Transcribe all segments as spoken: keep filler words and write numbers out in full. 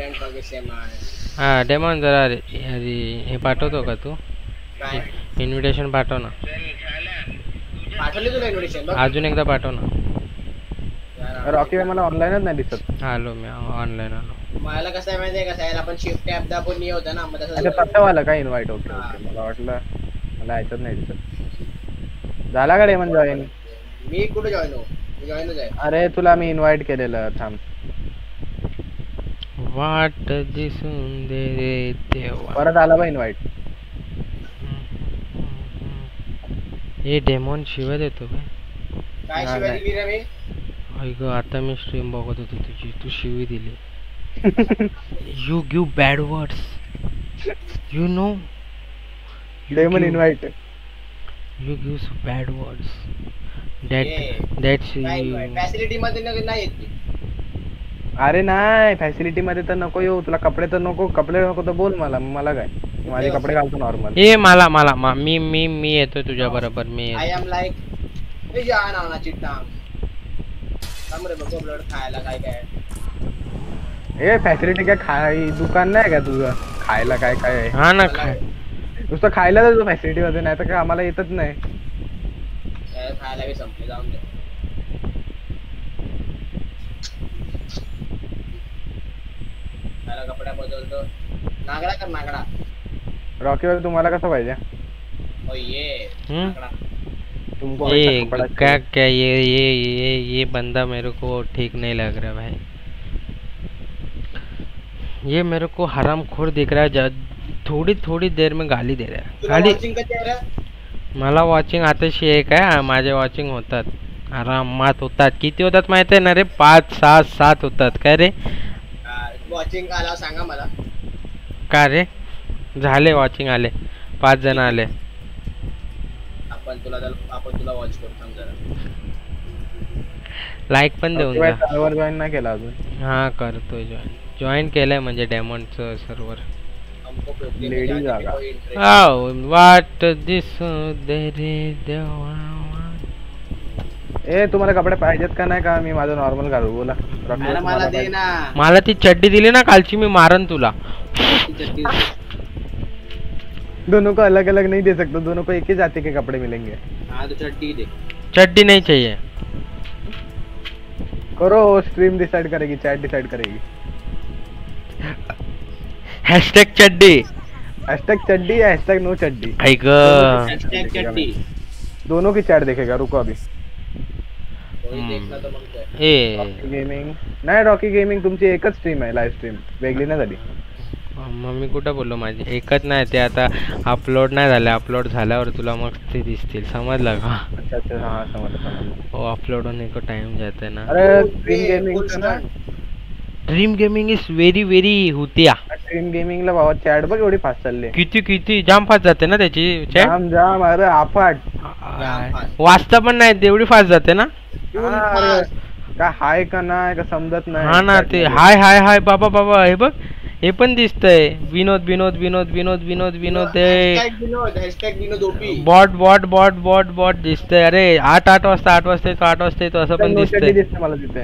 And forget same आहे. हा daemon जरा अरे हे पाठवतो का तू? काय इन्व्हिटेशन पाठव ना. पाठवली तुला इन्व्हिटेशन बघ. अजून एकदा पाठव ना. रॉकी भाई मला ऑनलाईनच नाही दिसत. आलो मी ऑनलाईन आलो. मला कसं आहे माहिती आहे कसं आहे आपण शिफ्ट टॅब दाबून नाही होतं ना मग अच्छा तसं वाला काय इन्व्हाइट ओके ओके मला वाटलं मला ऐकत नाही दिसत. झाला का डेमन जॉईन? मी कुठे जॉईन हो? जॉईनच आहे. अरे तुला मी इन्व्हाइट केलेलं थांब. वाट दिसून दे रे देवा. परत आला बा इन्व्हाइट. हे डेमॉन शिवाय देतो काय? काय शिवाय दिली रे मी? ऐक आता मी स्ट्रीम बघत होतो तुझी तू शिवी दिली. You give bad words you know. Demon invite you give bad words that that's facility मध्ये नाही येत. अरे नाही फॅसिलिटी मध्ये तर नको येऊ. तुला कपडे तर नको कपडे नको तर बोल मला मला काय माझे कपडे घालतो नॉर्मल. ए मला मला मी मी मी येतो तुझ्या बरोबर. मी आय एम लाईक ए जान आना चिट्टा हमरे बघो ब्लड खायला काय काय. ए फॅसिलिटी काय खाय दुकान नाही का तुझं खायला काय काय? हा ना खाय नुसतं खायला जातो फॅसिलिटी मध्ये नाही तर काय आम्हाला येतच नाही. खायला बी संपले जाऊन दे. खायला कपड्या बदलतो नागडा कर नागडा. रॉकी भाई तुम्हाला कसं पाहिजे? ओ ये नागडा तुमको ये क्या क्या ये ये ये ये बंदा मेरे को ठीक नहीं लग रहा भाई. ये मेरे को हरामखोर दिख रहा है. थोड़ी थोड़ी देर में गाली दे रहा है. गाली मला वॉचिंग आताशी एक आहे. माझे वॉचिंग होतात आरामात होतात. किती होतात माहिती आहे ना रे? पाच सहा सात होतात. काय रे वॉचिंग आला सांगा मला. का रे झाले वॉचिंग आले पाच जण आले. आपण तुला आपण तुला वॉच करू थांब जरा. लाईक पण देऊन जा. सर्व्हर जॉईन नाही केला अजून. हा करतोय जॉईन. जॉईन केलंय म्हणजे डेमॉनचं सर्व्हर. लेडी जागा वाट दिसू दे रे देवा. ए तुम्हाला कपडे पाहिजेत का नाही का? मी माझं नॉर्मल घालू बोला. मला दे ना. मला ती चड्डी दिली ना कालची मी मारन तुला. दोनों को अलग अलग नहीं दे सकते. दोनों को एक ही जाति के कपड़े मिलेंगे. हाँ तो चड्डी दे. चड्डी नहीं चाहिए. करो स्ट्रीम डिसाइड करेगी चैट डिसाइड करेगी. हैशटैग चड्डी. हैशटैग चड्डी या हैशटैग नो चड्डी? हैशटैग चड्डी दोनों की चैट देखेगा. रुको अभी. ए रॉकी गेमिंग नाही रॉकी गेमिंग तुमची एकच स्ट्रीम आहे लाईव्ह स्ट्रीम वेगळी नाही झाली. मम्मी कुठं बोललो माझी एकच नाही ते आता अपलोड नाही झाले. अपलोड झाल्यावर तुला मग ते दिसतील. समजलं का? अच्छा अच्छा हां समजलं. हो अपलोड होने को टाइम जाता है ना. अरे ड्रीम गेमिंग ना Dream gaming is very very हुतिया. ड्रीम गेमिंग ला बाबा चॅट बघ एवढी फास्ट चालली. किती किती जाम फास्ट जाते ना त्याची चॅट. जाम जाम अरे आफाट. वाचता पण नाही तेवढी फास्ट जाते ना. काय हाय का नाही का समजत नाही. हा ना ते हाय हाय हाय बाबा बाबा हे बघ हे पण दिसतंय. विनोद विनोद विनोद विनोद विनोद विनोद bot bot bot bot bot दिसतंय. अरे आठ आठ वाजता आठ वाजता येतो आठ वाजता येतो असं पण दिसतंय मला तिथे.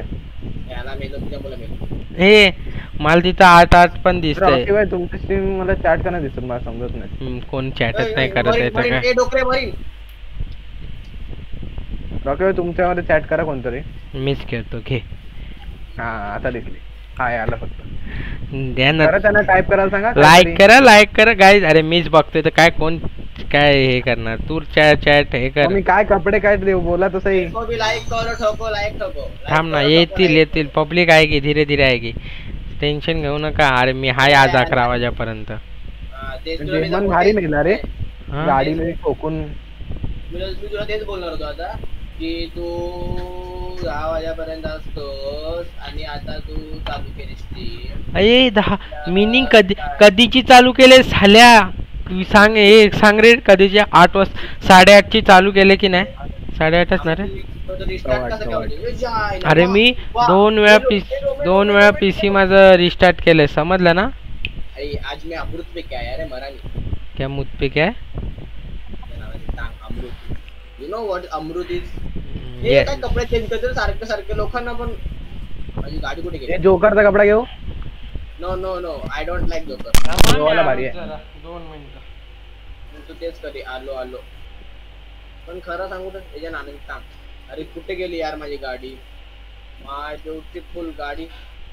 हे मला तिथं आठ आठ पण दिसतंय. तुमची स्ट्रीम मला चॅट का नाही दिसत मला समजत नाही. कोण चॅटच नाही करत आहे काय? रॉकी भाई तुमच्यामध्ये चॅट करा कोणतरी. मिस करतो घे. हा आता दिसली. हाय आलं फक्त. द्या ना त्यांना टाइप करायला सांगा. लाईक करा लाईक करा गाईज. अरे मीच बघतोय तर काय कोण काय हे करणार. तू चॅट चॅट हे कर. मी काय कपडे काय देऊ बोला तसं ही. थांब ना येतील येतील. पब्लिक आहे की धीरे धीरे आहे की. टेन्शन घेऊ नका. अरे मी हाय आज अकरा वाजेपर्यंत. जेवण भारी मिळणार रे गाडीमध्ये ठोकून. मी तुला तेच बोलणार होतो आता की तू दहा वाजेपर्यंत असतोस आणि आता तू चालू केलीस ती. अरे दहा मिनिंग कधी कधीची चालू केले झाल्या सांग. हे सांग रे कधीची. आठ वाजता साडेआठची चालू केले की नाही? साडेआठच ना रे. अरे मी दोन वेळा पी दोन वेळा पीसी माझं रिस्टार्ट केलंय. समजलं ना? आज मी अमृत पे क्या है रे मराठी. क्या मुत पे क्या है? You know what amrit is? हे काय कपडे चेंज करतात सारखे सारखे लोकांना पण. माझी गाडी कुठे गेली? जोकरचा कपडा घेऊ. No no no I don't like joker. गोवाला भारी आहे. जरा दोन मिनिटं तू तेच कधी आलो आलो. पण खरं सांगू तर त्याच्या नाण्यात सांग. अरे कुठे गेली यार माझी गाडी. माय ब्युटिफुल गाडी.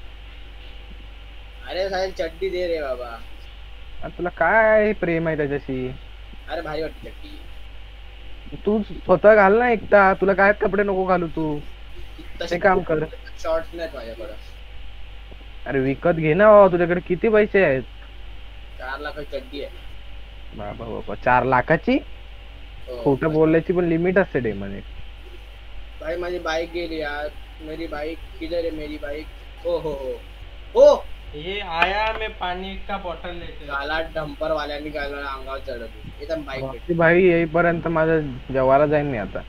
अरे साहेब चड्डी दे रे बाबा. अरे तुला काय प्रेम आहे त्याच्याशी. अरे भारी वाटते चड्डी. तू स्वतः घाल ना एकटा. तुला काय कपडे नको घालू तू. ते काम कर. शॉर्ट्स नाहीत माझ्याकडे. अरे विकत घे ना बाबा. तुझ्याकडे किती पैसे आहेत. चार लाखाची चड्डी आहे. बाबा बाबा चार लाखाची. खोटं बोलण्याची पण लिमिट असते डे म्हणे. भाई माझी बाइक गेली यार. मेरी बाइक किधर है मेरी बाइक. ओ हो हो ओ ये आया मैं पानी का बॉटल लेते. गाला डंपर वाल्यानी गाला अंगावर चढवली. एकदम बाइक भाई येईपर्यंत माझं जेवायला जाईन मी आता.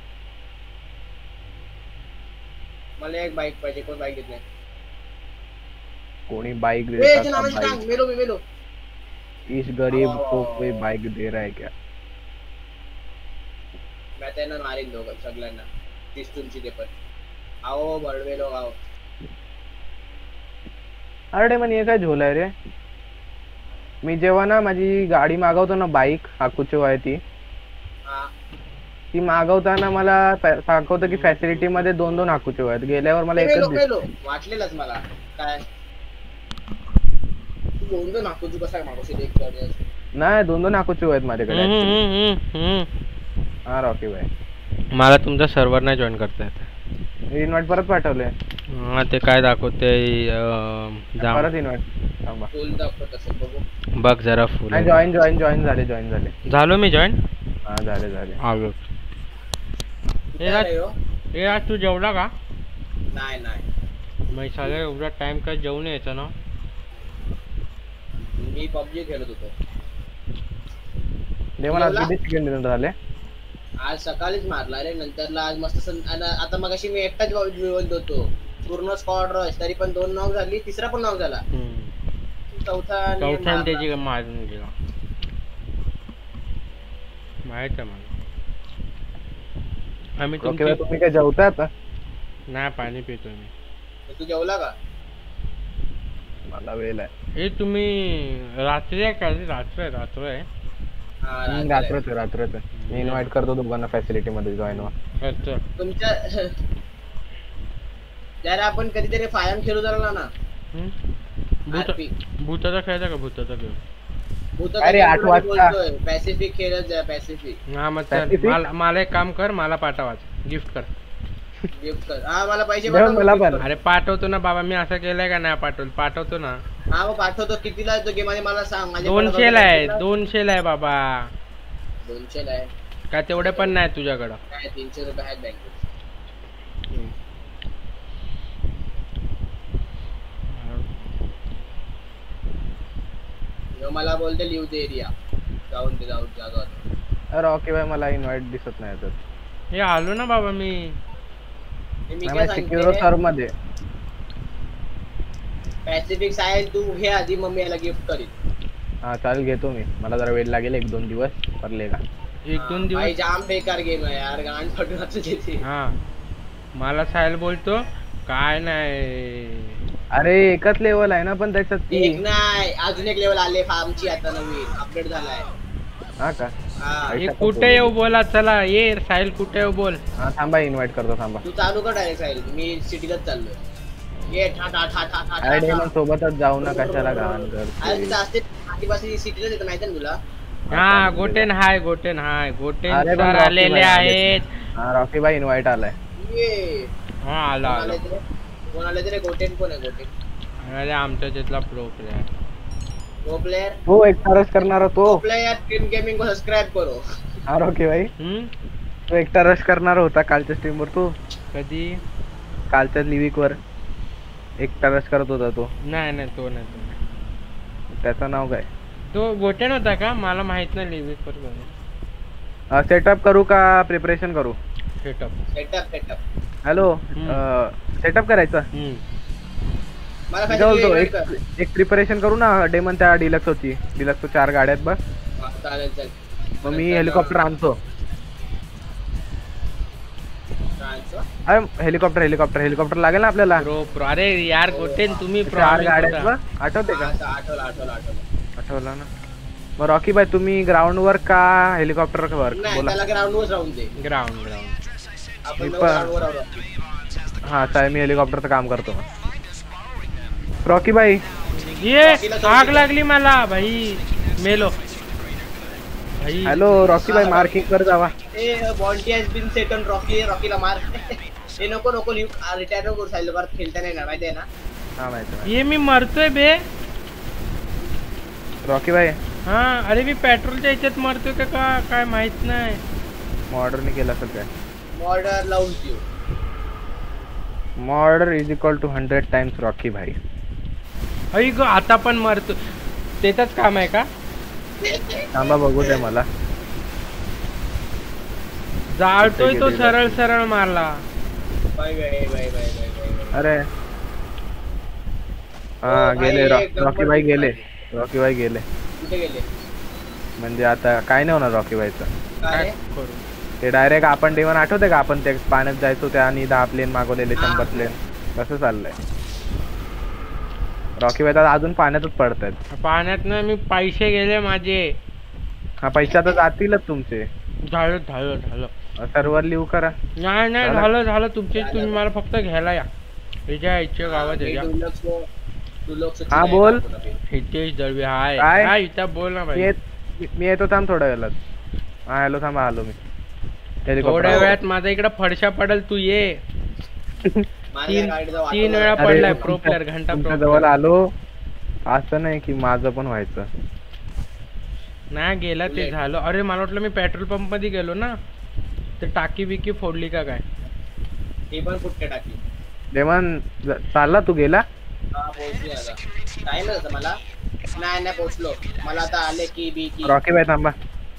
मला एक बाइक पाहिजे. कोण बाइक देत नाही. कोणी बाइक ए, देता इथे नावाची बाइक. टांग. मेलो मी मेलो. इस गरीब आओ, को आओ. कोई बाइक दे रहा है क्या. मैं त्यांना मारीन दोघं सगळ्यांना. तीस तुमची ते पण. आओ बडवे लोक आओ. अरे म्हणे काय झोलाय रे. मी जेव्हा ना माझी गाडी मागवतो ना बाईक हाकूची आहे ती. हा ती मागवताना मला सांगवतं की फॅसिलिटी मध्ये दोन दोन हाकूचे आहेत. गेल्यावर मला एकच मेलो दिसलं. मेलो वाटलेलंच मला. काय तू दोन दोन नाकूची कसा मागवशील एक गाडी. नाही दोन दोन हाकूचे आहेत माझ्याकडे. हम्म, हम्म, हम्म. हा रॉकी भाई मला तुमचा सर्व्हर नाही जॉईन करता येत. इन्व्हाइट परत पाठवले. हा ते काय दाखवते. परत इन्व्हाइट थांबा. फुल दाखवत असेल बघू. बघ जरा फुल. जॉईन जॉईन जॉईन झाले जॉईन झाले. झालो मी जॉईन. हा झाले झाले. आलो. कुठे आहे हो? ए आज तू जेवला का. नाही नाही मी सगळं एवढा टाइम काय जेवण यायचं ना. मी पबजी खेळत होतो. देवाला आज किती सेकंड झाले. आज सकाळीच मारला रे. नंतरला आज मस्त सं- आणि आता मग अशी मी एकटाच जिवंत होतो. पूर्ण स्क्वॉड रश. तरी पण दोन नॉक झाली. तिसरा पण नॉक झाला. चौथा आणि चौथ्याने मारला. त्याची मारून गेला. माहित आहे मला. आम्ही ओके तुमची तुम्ही काय जेवता आता. नाही पाणी पितोय मी. तू जेवला का. मला वेळ आहे. हे तुम्ही रात्री आहे का. रात्र आहे रात्र आहे. हा, हम्म, रात्री. रात्रच आहे, रात्रच आहे. मी इन्व्हाइट करतो दोघांना फॅसिलिटी मध्ये जॉईन व्हा. अच्छा. तुमच्या जरा आपण कधीतरी फायम खेळू झाला ना. हम्म? भूत भूताचा खेळायचा का. भूताचा खेळ. भूताचा अरे, खेळ आठ मी वाजता. बोलतोय. पॅसिफिक खेळत जा. पॅसिफिक हा मग चल. Pacific? मला मला एक काम कर. मला पाठवाच गिफ्ट कर. गिफ्ट कर. हा मला पैसे जेवण पाठव, मला gift पण. कर. अरे पाठवतो ना बाबा. मी असं केलंय का नाही पाठवलं. पाठवतो ना. हा मग पाठवतो. कितीला आहे तो गेम आणि मला सांग. माझ्या दोनशे ला आहे. दोनशे ला आहे बाबा. दोनशे ला आहे. काय तेवढे पण नाही तुझ्याकडं. काय तीनशे रुपये आहेत बँकेत. ह्यो मला बोलते लिव दे एरिया. जाऊन ते जाऊन जातो आता. अरे ओके भाई मला इन्व्हाइट दिसत नाही तर. हे आलो ना बाबा मी. हे मी नाही काय सिक्युअर सांगते सर्व मध्ये. पॅसिफिक साहेब तू घे आधी. मग मी याला गिफ्ट करीन. हा चालेल घेतो मी. मला जरा वेळ लागेल एक दोन दिवस परलेगा. एक दोन भाई दिवस. जाम बेकार गेम आहे यार. गाण फटून घेते. हा मला साहेल बोलतो काय नाही. अरे एकच लेवल आहे ना पण त्याच्यात ती. एक नाही अजून एक लेवल आले फार्मची आता नवीन अपडेट झालाय. हा का. हा हे कुठे येऊ बोला. चला ये साहिल कुठे येऊ बोल. हा थांबा इन्व्हाइट करतो थांबा. तू चालू कर डायरेक्ट साहिल. मी सिटीलाच चाललोय. ये ठा ठा ठा ठा ठा अरे ठा. डेमन सोबतच जाऊ ना कशाला घाण कर. अरे तिथं असते आधीपासून सिटीलाच येतं माहिती ना तुला. हा Goten hi Goten hi Goten अरे पण सर रॉकी आलेले भाई आले. आहेत. हा रॉकी भाई इन्व्हाइट आलाय. ये हा आला कोण आला. आले ते कोण आले ते रे. गोटेन कोण आहे गोटेन. अरे आमच्या तिथला प्रो प्लेयर. Pro player. हो एक तरच करणारा तो. प्रो प्लेयर टीम गेमिंग को सब्सक्राइब करो. हा रॉकी भाई हम्म तो एकटा रश करणार होता कालच्या स्ट्रीम वर. तू कधी. कालच्या लिविक वर एकटा रश करत होता तो. नाही नाही तो नाही तो नाही. त्याचं नाव काय. तो गोटेन होता का. मला माहित नाही. लिव्हिक पर सेटअप करू का प्रिपरेशन करू. Setup. Setup setup. Hello setup करायचं. मला मी काय पाहिजे बोलतो तू एक invite कर. एक प्रिपरेशन करू ना. डेमन त्या डिलक्स होती. डिलक्स चार गाड्या आहेत बस. हा, चालेल चालेल. मग मी हेलिकॉप्टर आणतो. माणसं. अरे हेलिकॉप्टर हेलिकॉप्टर हेलिकॉप्टर लागेल ना आपल्याला. प्रो प्रो अरे यार गोटेन तुम्ही प्रो चार गाड्या आहेत बघ, आठवते का? हा, आठवलं आठवलं आठवलं आठवलं ना. मग रॉकी भाई तुम्ही ग्राउंड वर का हेलिकॉप्टर वर नाही, बोला. त्याला ग्राउंडवर राहून दे. ग्राउंड ग्राउंड आपण मी दोघं पण- ग्राउंडवर राहू. हा चालेल, मी हेलिकॉप्टरचं काम करतो मग. रॉकी भाई ये आग लागली मला भाई, मेलो भाई. हॅलो रॉकी भाई, मार्किंग कर जावा. A bounty has been set on Rocky. रॉकीला मार. हे नको नको रिटायर नको सायलो, परत खेळता नाही ना, माहिती आहे ना. हा माहिती ये मी मरतोय बे. रॉकी भाई हा अरे मी पेट्रोलच्या ह्याच्यात मरतोय का का- काय माहित नाही. मॉर्डरने केलं असेल काय. मॉर्डर लावून देऊ. Murder is equal to hundred times Rocky भाई. अई ग आता पण मरतो, त्याच काम आहे का? थांबा बघू दे मला. जाळतोय तो सरळ सरळ मारला. Bye bye bye bye bye bye. अरे हा हो, भाई, गेले रॉ- एक रॉकी नंबर भाई टीम गेले. आहे. रॉकी भाई गेले कुठे गेले? म्हणजे आता काय नाही होणार रॉकी भाईचं. काय काय करू? ते डायरेक्ट आपण डेवण आठवते का, आपण ते पाण्यात जायचो त्या आणि दहा प्लेन मागवलेले, शंभर प्लेन कसं चाललंय. रॉकी भाई तर अजून पाण्यातच पडतायत. पाण्यात ना मी पैसे गेले माझे. हा पैसे आता जातीलच तुमचे. झालं झालं झालं. सर्व्हर लिव्ह करा. नाही नाही झालं? झालं झालं तुमचे. तुम्ही मला फक्त घ्यायला या. हिच्या इच्छा गावात हे या. दुर्लक्ष दुर्लक्ष हा, बोल. हितेश दळवी हाय काय? हाय इथं बोल ना मी भाई. येत- मी येतो थांब थोड्या वेळात. हा हॅलो थांबा, आलो मी. थोड्या हेलिकॉप्टर वेळात माझा इकडे फडशा पडल, तू ये. माझ्या गाडीचा वाटा तीन वेळा अरे, पडलाय तुमच्या- प्रो प्लेअर, घंटा तुमच्या प्रो जवळ आलो. असं नाही की माझं पण व्हायचं. नाही गेला ते बुलेट. झालं. अरे मला वाटलं मी पेट्रोल पंप मध्ये गेलो ना, तर टाकी बिकी फोडली का काय. ते पण कुठे टाकली. देवान ज- चालला तू गेला. हा पोहोचली आता. टाइम आहे मला. नाही नाही पोहोचलो. मला आता आले की बी की. रॉकी भाई थांबा.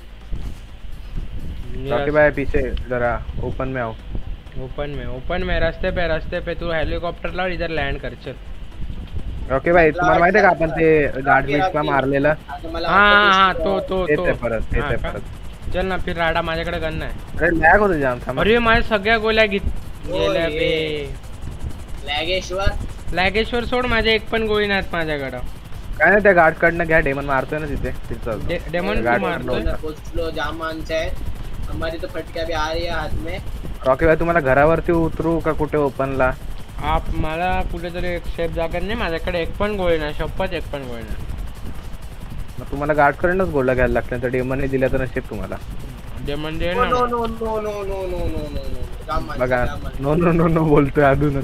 रॉकी भाई पीछे जरा ओपन में आओ. ओपन में ओपन में रास्ते पे रास्ते पे तू हेलिकॉप्टर लाव, इधर लँड कर चल. रॉकी भाई तुम्हाला माहिती आहे का आपण ते गार्डविक्सला मारलेलं. आता मला हा वाटतं हा की- तो तो तेच तो आहे परत, तेच हा आहे का? परत. चल ना फिर राडा, माझ्याकडे गन नाही. अरे लॅग होतं जाम. थांबा. अरे माझ्या सगळ्या गोळ्या घेत हो, गेल्या ये. बे. लॅगेश्वर. लॅगेश्वर सोड, माझ्या एक पण गोळी नाहीत माझ्याकडं. काय नाही त्या गार्ड कडनं घ्या. डेमन मारतोय ना तिथे तिथं. डे- डेमन गार्ड तू कडनं मारतोय? होता. पोहोचलो. जाम माणसं आहेत. हमारी तो फटक्या भी आ रही है हाथ में. रॉकी भाई तुम्हाला घरावरती उतरू का कुठे ओपनला. आप मला कुठेतरी एक सेफ जागा नाही, माझ्याकडे एक पण गोळी नाही, शपथ एक पण गोळी नाही. मग तुम्हाला गार्ड कडनंच गोळ्या घ्यायला लागल्या. तर डेमनने दिल्या तर नशीब तुम्हाला. डेमन दे नो ना. No no no no no no no no no. जाम माणसं, बघा जाम माणसं. नो नो नो नो बोलतोय अजूनच.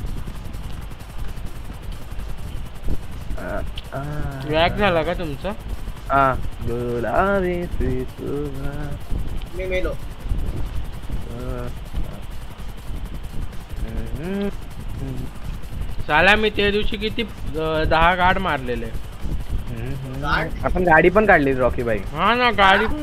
लॅग झाला का तुमचा? हा गुलाबी सी तुला. मी मेलो. साला मी त्या दिवशी किती अं, दहा गाड मारलेले. गार्ड? आपण गाडी पण काढली रॉकी भाई. हा ना गाडी पण.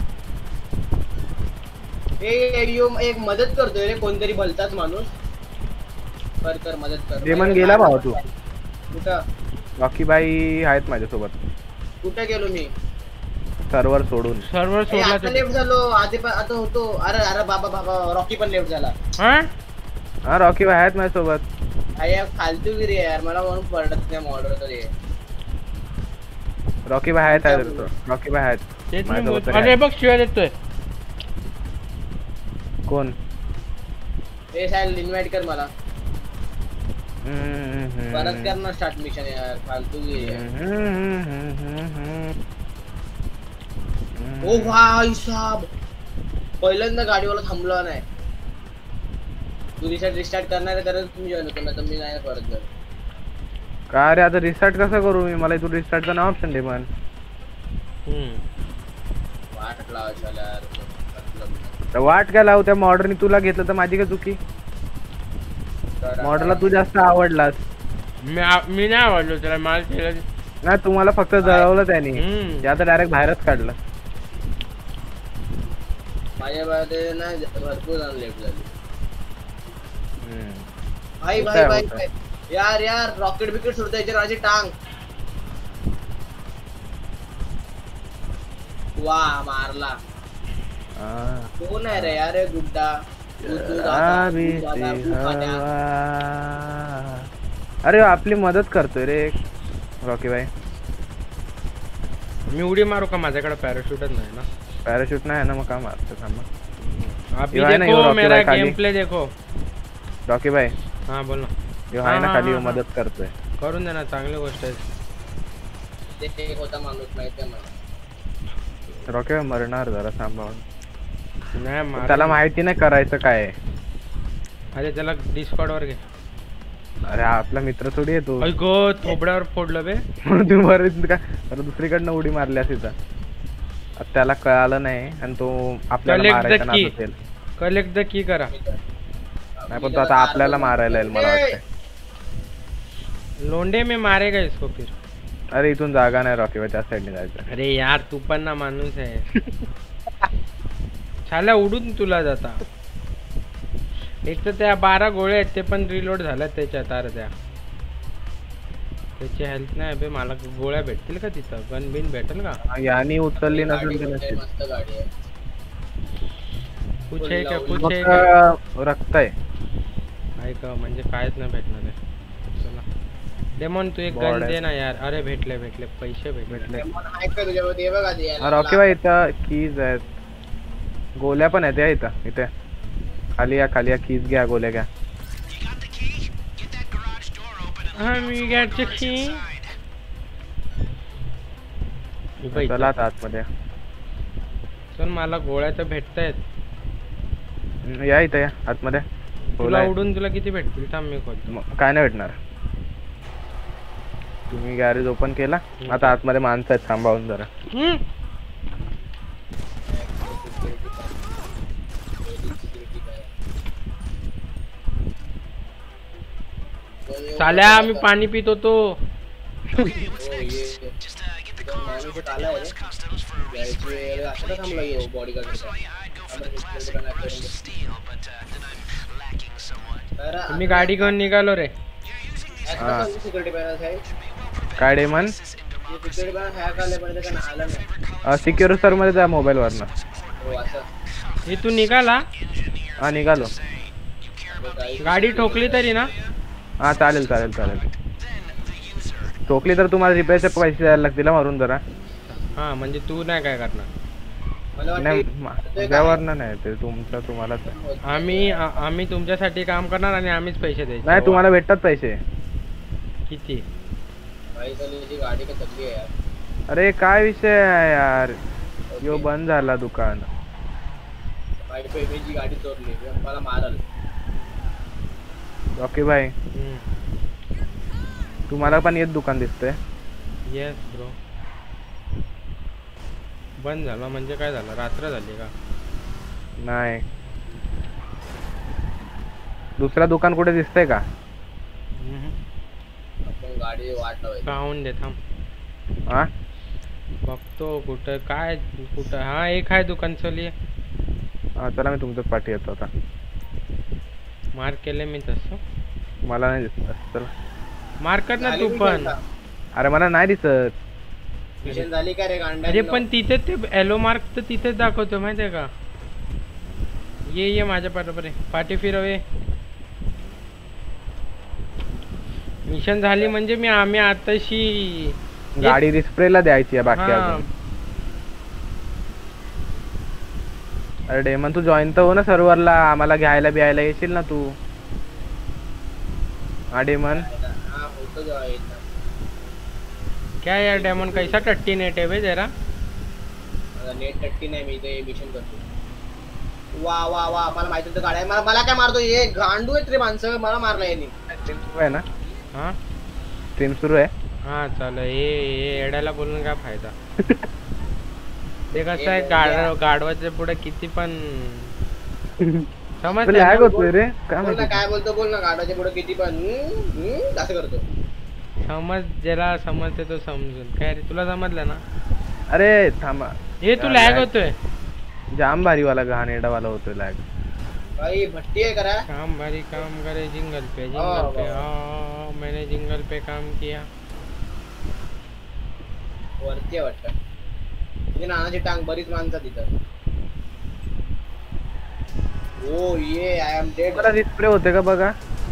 ए यो एक मदत करतोय रे कोणतरी भलताच माणूस. कर कर मदत कर. डेमन गेला भावा तू. कुठं रॉकी भाई आहेत माझ्यासोबत. कुठे गेलो मी? सर्व्हर सोडून. सर्व्हर ए, सोडला आता लेफ्ट झालो. आधी पण आता होतो. अरे अरे बाबा बाबा रॉकी पण लेफ्ट झाला. हा हा रॉकी भाई आहेत माझ्यासोबत. अरे फालतूगिरी आहे यार. मला म्हणून पडत नाही मॉडर तरी. रॉकी भाई आहेत आहेत. रॉकी भाई आहेत तेच मी माझ्यासोबत बोलतो. तरी अरे आहेत. बघ शिवाय देतोय. कोण. ए साहेब इन्व्हाइट कर मला. हम्म, हम्म, परत कर ना स्टार्ट मिशन यार. फालतूगिरी आहे. हम्म, हम्म, हम्म, हम्म. ओ भाई साहब. पहिल्यांदा गाडीवाला थांबला नाही. तू रिस्टार्ट रिस्टार्ट करणार आहे तर तुम्ही जॉईन होतो ना, तर मी नाही परत कर. काय रे आता रिस्टार्ट कसं करू मी. मला इथून रिस्टार्टचा नाव ऑप्शन दे पण. वाट लावायची यार. तर वाट काय लावू. त्या मॉडर्नी तुला घेतलं तर माझी काय चुकी. मॉडरला तू जास्त आवडलास. मी आ- मी नाही आवडलो त्याला. मला त्याला नाही तुम्हाला फक्त जळवलं त्याने. हम्म. ते आता डायरेक्ट बाहेरच काढलं. माझ्या बाजूला ना भरपूर जण लेफ्ट झाली. हम्म. भाई होत भाई आहे, भाई होत आहे. भाई. यार यार रॉकेट बिकेट सोडता याच्यावर माझी टांग. वा मारला. हा. कोण आहे रे यार हे गुड्डा. शराबी सी हवा. अरे आपली मदत करतोय रे रॉकी भाई. मी उडी मारू का? माझ्याकडे पॅराशूटच नाही ना. पॅराशूट नाही ना, मग का मारतो थांबा. अभी देखो मेरा गेम प्ले देखो रॉकी भाई. हा बोल ना. यो आहे ना खाली, मदत करतोय. करून दे ना, चांगली गोष्ट आहे. ते एक होता माणूस माहिती आहे मला. रॉकी भाई मरणार जरा सांभाळून. नाही त्याला माहिती नाही करायचं काय. अरे त्याला डिस्कॉर्ड वर घे. अरे आपला मित्र थोडी आहे तू. गो थोबड्यावर फोडलं बे. तू बरेच का दुसरीकडनं उडी मारली तिथं. त्याला कळालं नाही आणि तो आपल्याला मारायचा नाद असेल. कलेक्ट द की करा. नाही पण तो आता आपल्याला मारायला येईल मला वाटतं. लोंडे में मारेगा इसको फिर. अरे इथून जागा नाही रॉकी भाई, त्या साईडने जायचं. अरे यार तू पण ना माणूस आहे. छाला उडून तुला जाता. एक तर त्या बारा गोळ्या आहेत ते पण रिलोड झाल्यात त्याच्यात. अरे त्या त्याची हेल्थ नाही बे. मला गोळ्या भेटतील का तिथं? गन बिन भेटेल का? यानी उचलली नसेल तर नसेल. मस्त गाडी आहे. कुछ आहे का? कुछ आहे का? रक्त आहे. ऐक म्हणजे कायच नाही भेटणार आहे. चला डेमॉन तू एक गन दे ना यार. अरे भेटले भेटले पैसे भेटले. रॉकी भाई इथं कीज आहेत, गोळ्या पण आहेत इथं. इथे खाली या खाली या. कीज घ्या, गोळ्या घ्या. मी गॅटची की चला आतमध्ये. चल मला गोळ्या तर भेटतायत. या इथं या आतमध्ये. तुला उडून तुला किती भेटतील? थांब मी खोलतो. काय नाही भेटणार. तुम्ही गॅरेज ओपन केला, आता आतमध्ये माणसं आहेत, सांभाळून जरा. साल्या मी पाणी पित होतो. मी गाडी घेऊन निघालो रे. काय डेमन सिक्युर सर मध्ये जा मोबाईल वरनं. इथून निघाला. हा निघालो. गाडी ठोकली तरी ना? हा चालेल चालेल चालेल. ठोकली तर तुम्हाला रिपेअरचे पैसे द्यायला लागतील मारून जरा. हा म्हणजे तू नाही काय करणार? नाही नाही ते तुमचं तुम्हालाच. आम्ही आम्ही तुमच्यासाठी काम करणार आणि आम्हीच पैसे द्यायचे. नाही तुम्हाला भेटतात पैसे. किती? गाडी का चलली आहे यार. अरे काय विषय आहे यार. यो बंद झाला दुकान. गाडी चोरली मला मारल. रॉकी भाई तुम्हाला पण येत दुकान दिसतंय. Yes bro. बंद झालं म्हणजे काय झालं? रात्र झाली का? नाही दुसरा दुकान कुठे दिसतंय का? आपण गाडी वाट लावायची. पाहून दे थांब. हा बघतो कुठं काय कुठं. हा एक आहे दुकान. चलिये. हा चला मी तुमच्याच पाठी येतो आता. मार्क केले मी तसं. मला नाही दिसत. चला मार्क कर ना तू पण. अरे मला नाही दिसत. मिशन झाली का रे गांडा? अरे पण तिथे ते एलो मार्क तर तिथेच दाखवतो माहितीये का? ये ये माझ्या बरोबर आहे. पाठी फिरवे. मिशन झाली म्हणजे मी आम्ही आताशी गाडी रिस्प्रेला द्यायची आहे बाकी अजून. अरे डेमन तू जॉईन तर हो ना सर्व्हरला. आम्हाला घ्यायला बियायला येशील ना तू? हा डेमन. हां होतो जॉईन. क्या यार डेमन कैसा टट्टी नेट है बे जरा. नेट टट्टी नाही. मी इथे मिशन करतो. वा वा वा मला माहिती होतं गाड्या. मला मला काय मारतो? हे गांडू आहेत रे माणसं. मला मारला यांनी. स्ट्रीम सुरू आहे ना? हा स्ट्रीम सुरू आहे. हा चाल. हे एड्याला बोलून काय फायदा? ते कसं आहे गाड गाडवाच्या पुढे किती पण समज लॅग होतोय रे. काय बोलतो बोल ना. गाडवाच्या पुढे किती पण असं करतो. समज ज्याला समजते तो समजून. काय रे तुला समजलं ना? अरे थांबा. हे तू लॅग होतोय. जाम भारी वाला घाण एडा वाला होतोय लॅग. भाई भट्टी है करा. काम भारी काम करे जिंगल पे जिंगल पे. हाँ मैंने जिंगल पे काम किया. वरती वाटतं. म्हणजे नानाची टांग बरीच माणसं तिथं. ओ ये आय एम डेड. मला रिस्प्रे होते का बघा.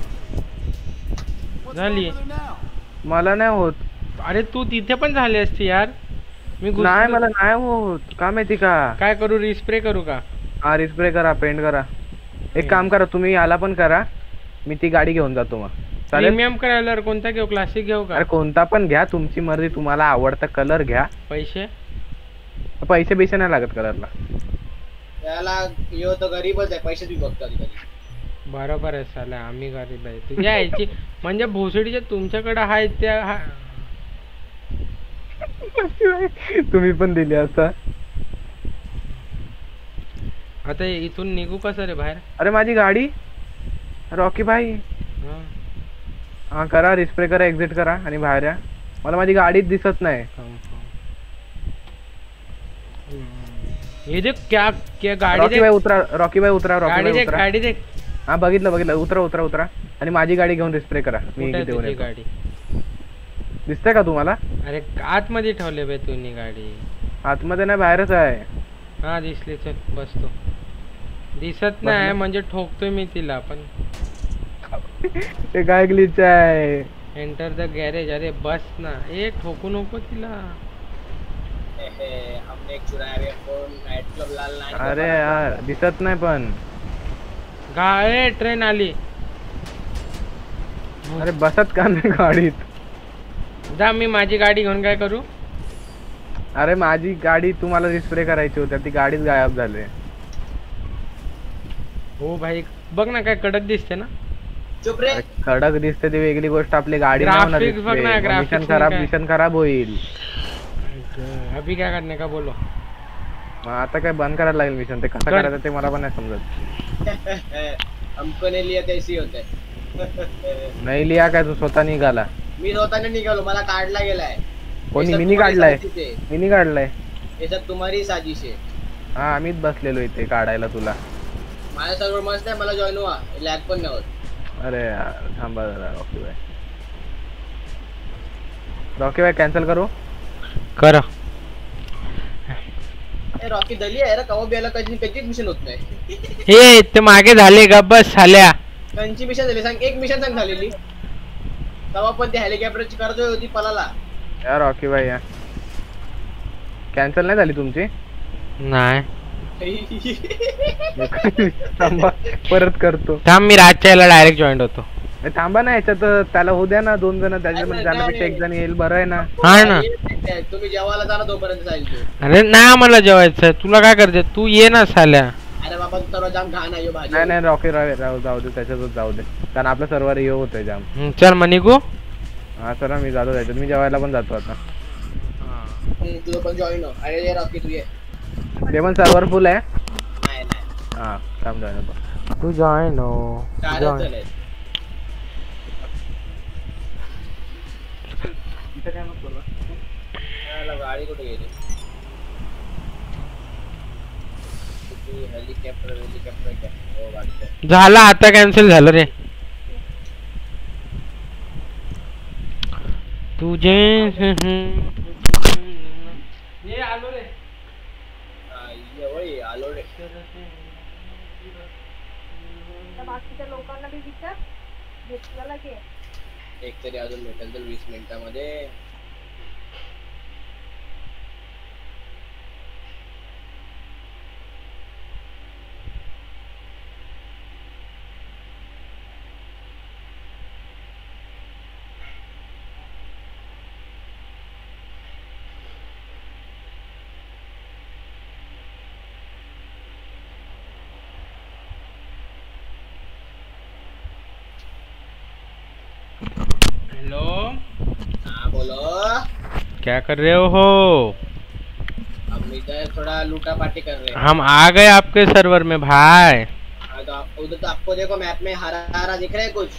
झाली. मला नाही होत. अरे तू तिथे पण झाली असती यार. मी नाही मला नाही होत का माहिती का. काय करू रिस्प्रे करू का. हा रिस्प्रे करा पेंट करा. एक काम करा तुम्ही याला पण करा. मी ती गाडी घेऊन जातो मग. प्रीमियम करायला कोणता घेऊ क्लासिक घेऊ का. अरे कोणता पण घ्या तुमची मर्जी. तुम्हाला आवडता कलर घ्या. पैसे पैसे पैसे नाही लागत कलरला. याला यो तो गरीबच आहे पैसे बी बघतो कधी. बरोबर आहे साला आम्ही गरीब आहे. तुझ्या यायची म्हणजे भोसडीच्या तुमच्याकडे आहे त्या. तुम्ही पण दिली असता. आता इथून निघू कसं रे बाहेर. अरे माझी गाडी. रॉकी भाई हा करा रिस्प्रे करा एक्झिट करा आणि बाहेर या. मला माझी गाडीच दिसत नाही. हे देख क्या क्या गाडी. रॉकी भाई उतरा रॉकी भाई उतरा रॉकी भाई उतरा. गाडी देख. हा बघितलं बघितलं उतरा उतरा उतरा आणि माझी गाडी घेऊन रिस्प्रे करा. मी देऊन येतो. गाडी दिसते का तुम्हाला. अरे आतमध्ये ठेवले बे तुम्ही गाडी. आतमध्ये नाही बाहेरच आहे. हा दिसली चल बसतो. दिसत नाही म्हणजे ठोकतोय मी तिला पण. ते काय ग्लिच आहे. Enter the garage. अरे बस ना. ए ठोकू नको तिला. हमने एक चुराया है फोन नाइट क्लब लाल नाइट. अरे यार दिसत नाही पण. गाडी ट्रेन आली. अरे बसत का नाही गाडीत. जा मी माझी गाडी घेऊन काय करू. अरे माझी गाडी तुम्हाला रिस्प्रे करायची होती ती गाडीच गायब झाली. हो भाई बघ ना काय कडक दिसते ना. चुप रे. कडक दिसते ती वेगळी गोष्ट. आपली गाडी मिशन खराब मिशन खराब होईल. अभी क्या करने का बोलो. मग आता काय बंद करायला लागेल मिशन. ते कसं करायचं ते मला पण नाही समजत. हमको नहीं लिया कैसी होते. नाही लिया काय तू स्वतः निघाला. मी स्वतःने निघालो मला काढला गेलाय. कोणी मिनी काढलाय. मिनी काढलाय. हे सब तुम्हारी साजिश आहे. हा आम्हीच बसलेलो इथे काढायला तुला. माझ्या सर्व मस्त आहे मला जॉईन व्हा. लॅग पण नाही होत. अरे यार थांबा जरा रॉकी भाई. रॉकी भाई कॅन्सल करू. करा. ए रॉकी दली आहे रे कवा बेला कधी कधीच मिशन होत नाही. हे ते मागे झाले का बस झाल्या. कंची मिशन झाली सांग. एक मिशन सांग झालेली. तेव्हा पण ते हेलिकॉप्टरची कर्ज होती पलाला. यार रॉकी भाई या कॅन्सल नाही झाली तुमची. नाही थांबा परत करतो. थांब मी राजच्याला डायरेक्ट जॉईन होतो. थांबा ना याच्यात त्याला होऊ द्या ना दोन जण. त्याच्यामध्ये जाण्यापेक्षा एक जण येईल बरं आहे ना. हा ना तुम्ही जेवायला जा ना तोपर्यंत जाईल. अरे नाही आम्हाला जेवायचं. तुला काय करते तू ये ना साल्या. अरे बाबा सर्व जाम घाण आहे भाजी. नाही नाही रॉकी राहू जाऊ दे त्याच्यातच जाऊ दे कारण आपलं सर्वर येऊ होतंय जाम. चल मग निघू. हा सर मी जातो त्याच्यात. मी जेवायला पण जातो आता. तुझं पण जॉईन हो. अरे रॉकी तू ये. ते पण सर्वर फुल आहे. नाही नाही हा काम जॉईन होतो. तू जॉईन हो. गाडी कुठे गेली. हेलिकॉप्टर हेलिकॉप्टर क्या हो गाडी. झालं आता कॅन्सल झालं रे. तुझे ये आलो रे. ये वही आलो रे. बाकीच्या लोकांना बी विचार घेतला की एक तरी अजून भेटेल तर वीस मिनिटांमध्ये. हेलो हाँ बोलो. क्या कर रहे हो. हम इधर थोड़ा लूटा पार्टी कर रहे हैं. हम आ गए आपके सर्वर में भाई. हाँ तो आप उधर तो आपको देखो मैप में हरा हरा दिख रहा है कुछ.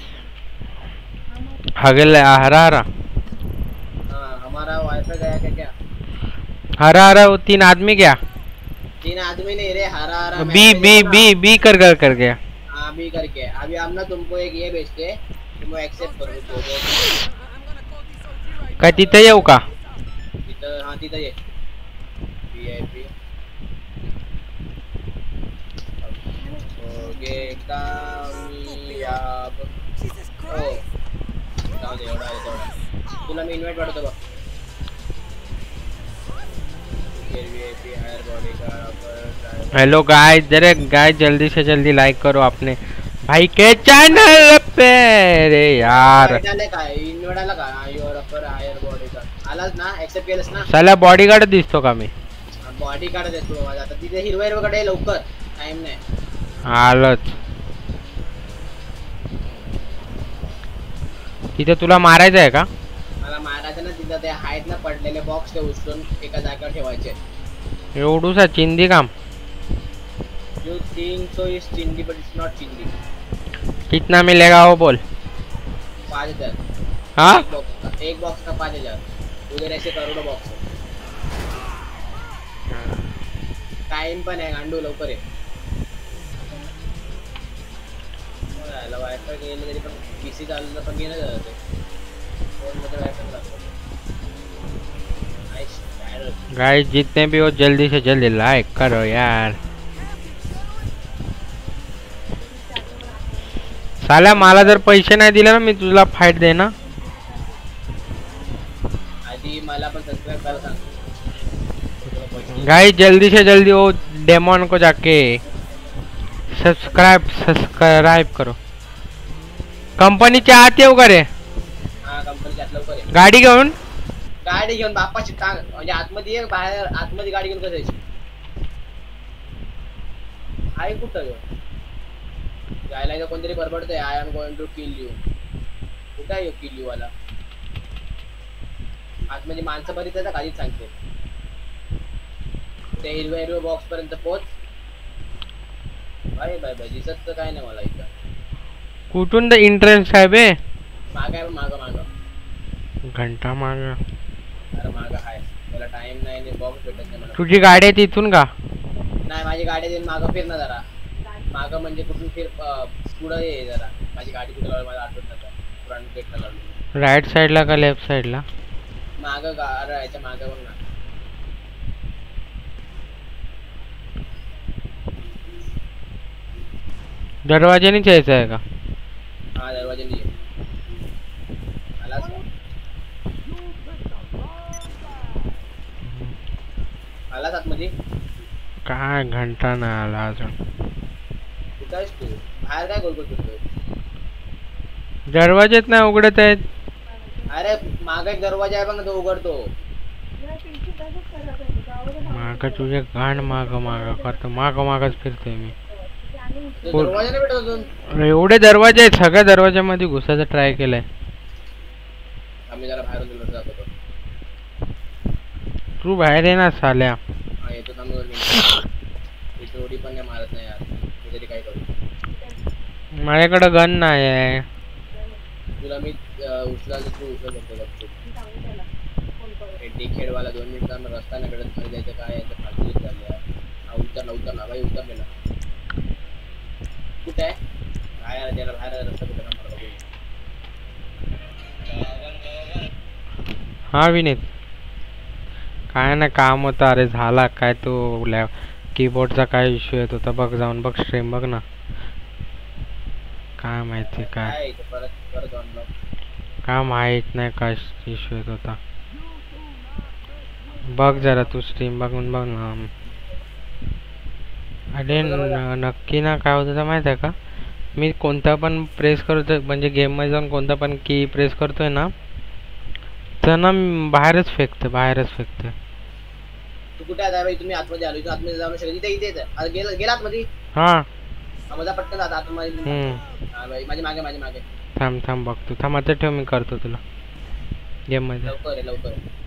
हगल हरा हरा. हाँ हमारा वाईफाई गया क्या क्या. हरा हरा वो तीन आदमी क्या. तीन आदमी नहीं रे हरा हरा. बी बी बी बी कर कर कर गया. हाँ बी करके. अभी हम ना तुमको एक ये भेजते हैं. तुम एक्सेप्ट करो. काय तिथे येऊ का. तिथं हाँ तिथं ये. वीआईपी गे कामयाब हो जाऊ दे एवढा आहे तेवढा तुला मी इन्व्हाइट करतो बघ हेलो गाइस जरा गाइस जल्दी से जल्दी लाइक करो अपने भाई के चैनल पे रे यार डाले काय इन्व्हाइट आला का युअर अपर हायर बॉडीगार्ड आलाच ना एक्सेप्ट केलंस ना साला बॉडीगार्ड दिसतो का मी बॉडीगार्ड देतो माझा आता तिथे हिरवा हिरवाकडे लवकर टाइम नाही आलच तिथे तुला मारायचं आहे का मला मारायचं ना तिथे ते आहेत ना पडलेले बॉक्स ते उचलून एका जागेवर ठेवायचे एवढूसा चिंदी काम यू थिंक सो इज चिंदी बट इट्स नॉट चिंदी कितना मिलेगा वो बोल पाँच हजार हाँ एक बॉक्स का एक बॉक्स का पाँच हजार उधर ऐसे करोड़ों बॉक्स है टाइम पण आहे गांडू लवकर आहे वायफाय गेलं तरी पण पीसी चाललं पण गेलं जातं फोन मध्ये वायफाय लागतो गाइस जितने भी हो जल्दी से जल्दी लाइक करो यार साला मला जर पैसे नाही दिले ना मी तुला फाइट देना आधी मला पण सबस्क्राइब करा सांग गाइस जल्दी से जल्दी वो डेमन को जाके सब्सक्राइब सब्सक्राइब करो कंपनीच्या आत येऊ का रे हा कंपनीच्या आत लवकर ये गाडी घेऊन गाडी घेऊन बाप्पाची टांग म्हणजे आतमध्ये ये बाहेर आतमध्ये गाडी घेऊन कसं जायची आहे कुठं जायला इथं कोणतरी बडबडतंय I am going to kill you कुठं आहे किल यू वाला आतमध्ये माणसं बरीच आहे खालीच सांगते ते हिरव्या हिरव्या बॉक्स पर्यंत पोहोच बाय बाय बाय दिसत तर काय नाही मला इथं कुठून द एंट्रन्स आहे बे माग आहे माग माग घंटा माग अरे माग आहे मला टाइम नाही आणि बॉक्स भेटत नाही मला तुझी गाडी आहे तिथून का नाही माझी गाडी देऊन माग फिर ना जरा माग म्हणजे कुठून फिर पुढं ये जरा माझी गाडी कुठं लावली मला आठवत नाही फ्रंट गेटला लावली राइट साइडला का लेफ्ट साइडला माग अरे याच्या माग बघ ना दरवाजाने जायचं आहे का हा दरवाजाने ये आलास आलास आतमध्ये काय घंटा नाही आला अजून कुठं आहेस तू बाहेर काय गोल गोल फिरतोय दरवाजेच नाही उघडत आहेत अरे माग एक दरवाजा आहे बघ ना तो उघडतो माग तुझे घाण माग माग करतो माग मागच फिरतोय मी दरवाजा नाही भेटत अजून एवढे दरवाजे आहेत सगळ्या दरवाजामध्ये घुसायचा ट्राय केलाय आम्ही जरा बाहेरून गेलो जात होतो तू बाहेर आहे ना साल्या हा येतो आम्ही वर इथे उडी पण नाही मारत नाही यार मी तरी काय करू माझ्याकडे गन नाही आहे तुला मी उचला तू उचल करतो गपचूप खेडवाला दोन मिनिट रस्ता नाही भेटत खाली जायचं काय याचं फालतू चाललंय हा उतरला उतरला बाई उतरलेला कुठे आहे बाहेर त्याला बाहेर रस्ता कुठे नंबर बघू हा विनीत काय ना काम होतं अरे झाला काय तो कीबोर्डचा काय इश्यू येत होता बघ जाऊन बघ स्ट्रीम बघ ना काय माहिती काय परत परत ऑनलॉक काय माहित नाही काय इश्यू येत होता बघ जरा तू स्ट्रीम बघून बघ ना अरे नक्की ना काय होतं तर माहिती आहे का मी कोणता पण प्रेस करतोय म्हणजे गेममध्ये जाऊन कोणता पण की प्रेस करतोय ना तर ना बाहेरच फेकते बाहेरच फेकते तू कुठे आहे भाई तुम्ही आतमध्ये आलो आतमध्ये जाऊ शकत इथे इथे इथे गेला गेला आतमध्ये हा माझा पटकन जात आतमध्ये हा भाई माझ्या मागे माझ्या मागे थांब थांब बघ तू थांब आता ठेव मी करतो तुला गेम मध्ये लवकर आहे लवकर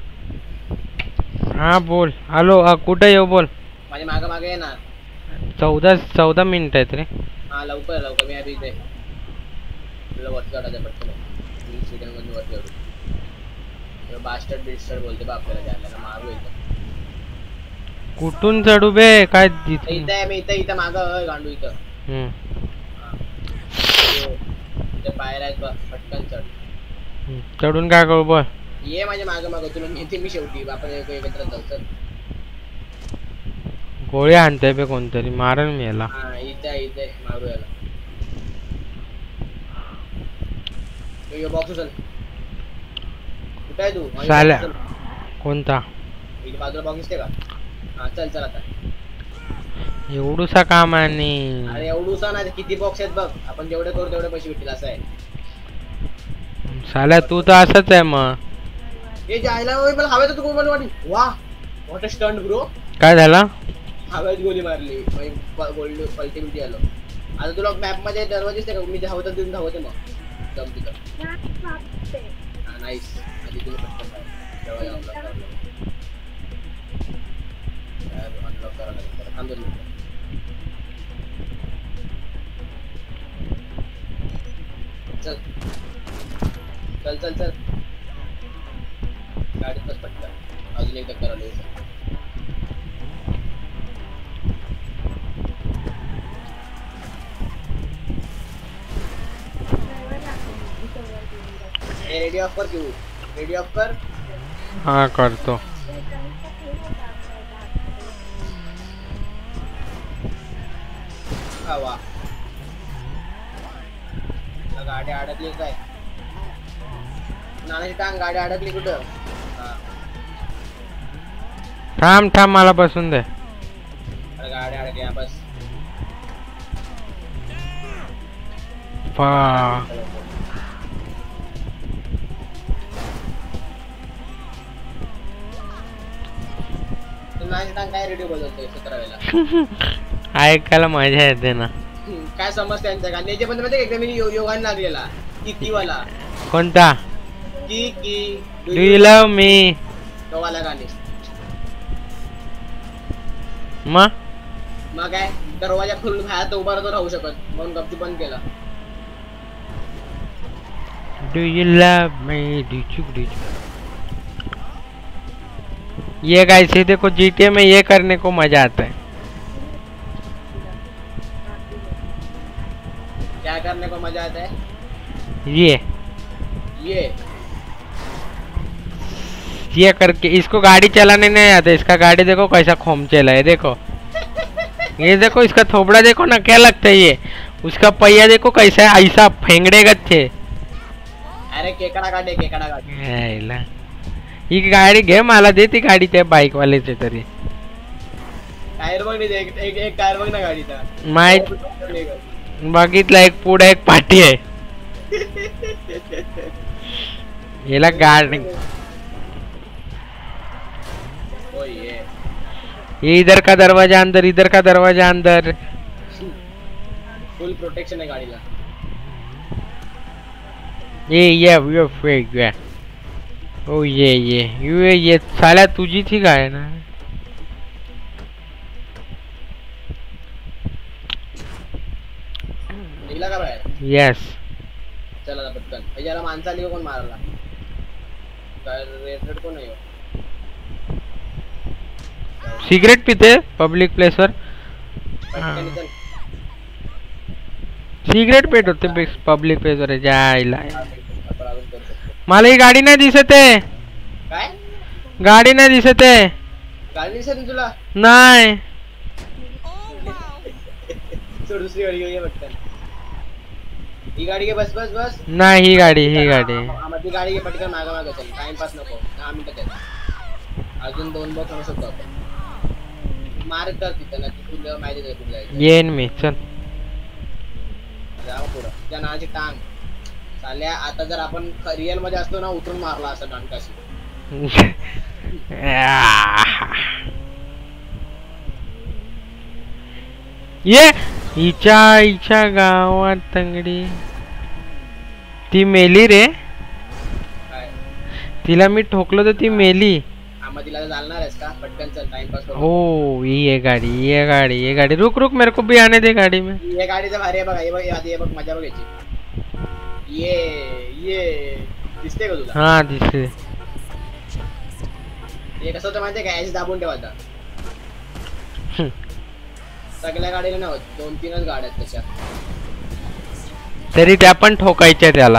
हा बोल हॅलो कुठे येऊ बोल माझ्या मागे मागे ये ना चौदा चौदा मिनिट आहेत रे हा लवकर लवकर मी अभी इथे तुला वरती चढायचं पटकन मी सीडन मधून वरती चढू बास्टर्ड बिस्टर्ड बोलते बा आपल्याला द्यायला मारू इथं कुठून चढू बे काय इथं आहे मी इथं इथं मागं गांडू इथं हम्म इथं पायऱ्या आहेत बघ पटकन चढ चढून काय करू बोल ये माझ्या मागं मागं तुला नेते मी शेवटी आपण एकत्र जाऊ चल गोळी आणते बे कोणतरी मारण मी याला हा इथे इथे मारू याला यो बॉक्स उचल. कुठे आहे तू? साल्या कोणता? इथे बाजूला बॉक्स दिसते का? हा चल चल आता. एवढूसा काम आणि अरे एवढूसा नाही किती बॉक्स आहेत बघ. आपण जेवढे करू तेवढे पैसे भेटतील असं आहे. साल्या तू तर असंच आहे मग. हे जायला मला हवेत तू कोण वाटी. वाह व्हॉट अ स्टंट ब्रो. काय झालं? हवेत गोली मारली. गोल्ड अल्टिमेटली आलो. आता तुला मॅप मध्ये दरवाजे दिसते का? मी ते हवेत देऊन धावते मग. दम तिथं. हा नाईस. आधी तुला पटकन काय. दरवाजा अनलॉक करा. अनलॉक करा लागेल. थांब दोन मिनिटं. चल चल चल चल गाडीत बस पटकन. अजून एकदा करा लागेल. रेडी ऑफ कर. क्यों रेडी ऑफ कर. हाँ करतो. हा वा गाडी अडकली काय? नानाची टांग गाडी अडकली कुठं? थांब थांब मला बसून दे. अरे गाडी अडकली हा बस. पा नानाची टांग काय रेडिओ बदलतोय सतरा वेळेला. ऐकायला मजा येते ना. काय समजते त्यांच्या गाण्याचे पण माहिती एकदम योगाने लागलेला की की वाला कोणता? की की डू यू लव मी तो वाला गाणे. मग मग काय दरवाजा खोलून बाहेर तो उभा तो राहू शकत म्हणून गपचूप बंद केला. डू यू लव मी डिचुक डिचुक. ये गाइस ये देखो जीटीए में ये करने को मजा आता है. क्या करने को मजा आता है? ये ये ये करके इसको गाड़ी चलाने नहीं आता. इसका गाड़ी देखो कैसा खोमचेला है. देखो ये देखो इसका थोबड़ा देखो ना क्या लगता है. ये उसका पहिया देखो कैसा है. ऐसा फेंगड़े गच्छे. अरे केकडा गाडी केकडा गाडी. ही गाडी घे मला दे ती गाडी त्या बाईक वाल्याचे तरी. टायर बघ नाही एक एक एक टायर बघ ना गाडीचा. माहित बघितलं एक पुढे एक पाठी आहे. याला गाडी ये इधर का दरवाजा अंदर इधर का दरवाजा अंदर. फुल प्रोटेक्शन है गाडीला. ये ये ये फेक है. ओ ये ये ये ये साला तुझी थी गाय ना. निघला का बाहेर? यस. चला आता पटकन. याला माणसा आली कोण मारला? काय रेड रेड कोण आहे? सिगरेट पीते पब्लिक प्लेस वर. सिगरेट पेट होते पब्लिक प्लेस वर जायला. मला ही गाडी नाही दिसत आहे. काय गाडी नाही दिसत आहे. गाडी दिसत तुला? नाही. सोड दुसरी गाडी घेऊया पटकन. ही गाडी घे बस बस बस. नाही ही गाडी ही गाडी. आम्हाला ती गाडी घे पटकन मागा मागा चल. टाइमपास नको. दहा मिनिटं आहेत. अजून दोन बॉक्स आणू शकतो आपण. मार कर तिथं ना तुला माहिती आहे कुठे जायचं. येईन मी चल. जाऊ पुढं. त्या नावाची टांग चालल्या. आता जर आपण रिअल मध्ये असतो ना उतरून मारला असं डांकाशी. ये हिच्या हिच्या गावात तंगडी ती मेली रे. काय तिला मी ठोकलो तर ती मेली. आम्हा तिला जाणार आहेस का? पटकन चल टाइमपास करू. ओ ये गाड़ी ये गाड़ी ये गाड़ी. रुक रुक मेरे को भी आने दे गाड़ी में. ये गाडीचं भारी आहे बघा. हे बघ आधी हे बघ मजा बघायची. ये ये दिसते का तुला? हा दिसते. हे कसं होतं माहितीये का? ऍश दाबून ठेवायचा. सगळ्या गाडीला नव्हत. दोन तीनच गाड्या आहेत त्याच्या. तरी त्या पण ठोकायच्या त्याला.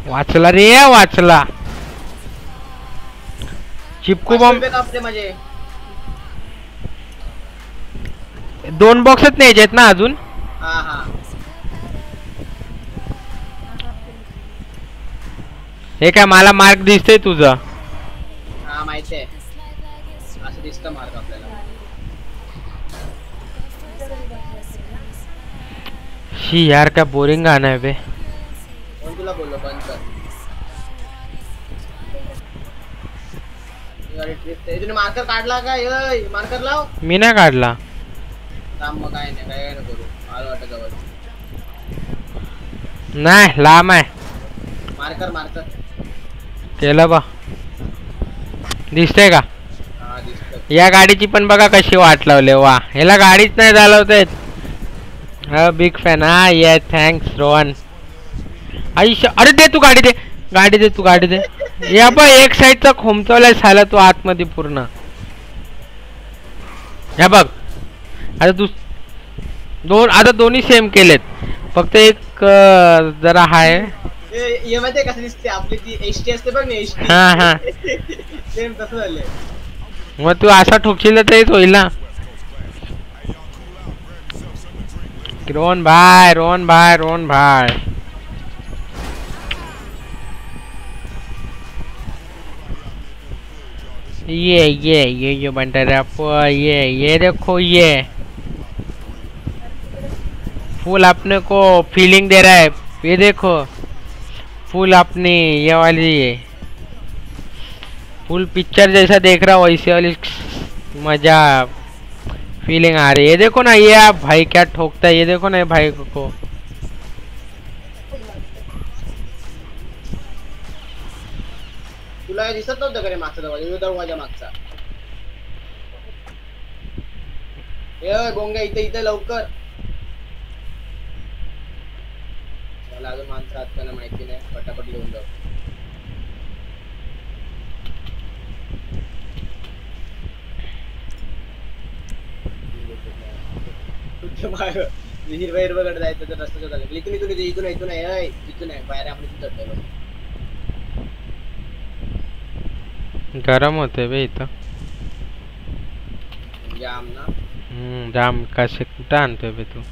वाचला रे वाचला. चिपकू बॉम्ब आपले म्हणजे दोन बॉक्सच न्यायचे आहेत ना अजून. हा हा हे काय मला मार्क दिसतंय तुझं. हा माहिती आहे असं दिसतं मार्क आपल्याला. शी यार क्या बोरिंग गाणं आहे बे. कोण तुला बोललो बंद कर. तुम्ही मार्कर काढला का? मार्कर लाव. मी नाही काढला. थांब मग काय नाही काय करू. मला वाटत जवळ नाही लांब आहे. मार्कर मार्कर केलं बा. दिसतंय का? हा दिसतं. या गाडीची पण बघा कशी वाट लावले. वा ह्याला गाडीच नाही चालवतायत. हा बिग फॅन. हा ये थँक्स रोहन. आयुष्य अरे दे तू गाडी दे गाडी दे तू गाडी दे. या बा एक साईडचा खोमचवलाय साला तू आतमध्ये पूर्ण. ह्या बघ आता तू दोन आता दोन्ही सेम केलेत. फक्त एक जरा हाय. ये माहिती कसं दिसते आपली ती एसटी असते बघ ना एसटी. हा हा सेम तसं झालंय. मग तू असा ठोकशील तरीच होईल ना. रोहन भाई रोहन भाई रोहन भाई ये ये ये जो बनता है ये ये देखो ये फूल अपने को फीलिंग दे रहा है. ये देखो फूल अपनी ये वाली ये फुल पिक्चर जैसा देख रहा वैसे वाली मजा फीलिंग आ रही है. ये देखो ना ये आप भाई क्या ठोकता है. ये देखो ना ये भाई को. तुला दिसत नव्हतं का रे मागचा दरवाजा दरवाजा मागचा. ए गोंग्या इथे इथे लवकर. मला अजून माणसं आत का माहिती नाही. पटापट घेऊन जाऊ. हिरवा हिरवाकडे जायचं तर रस्त्याचं झालं. इथून इथून इथून इथून आहे इथून आहे बाहेर आपण इथून चढतोय. गरम होते बे इथं. जाम ना. हम्म जाम कसे कुठं आणतोय बे तू.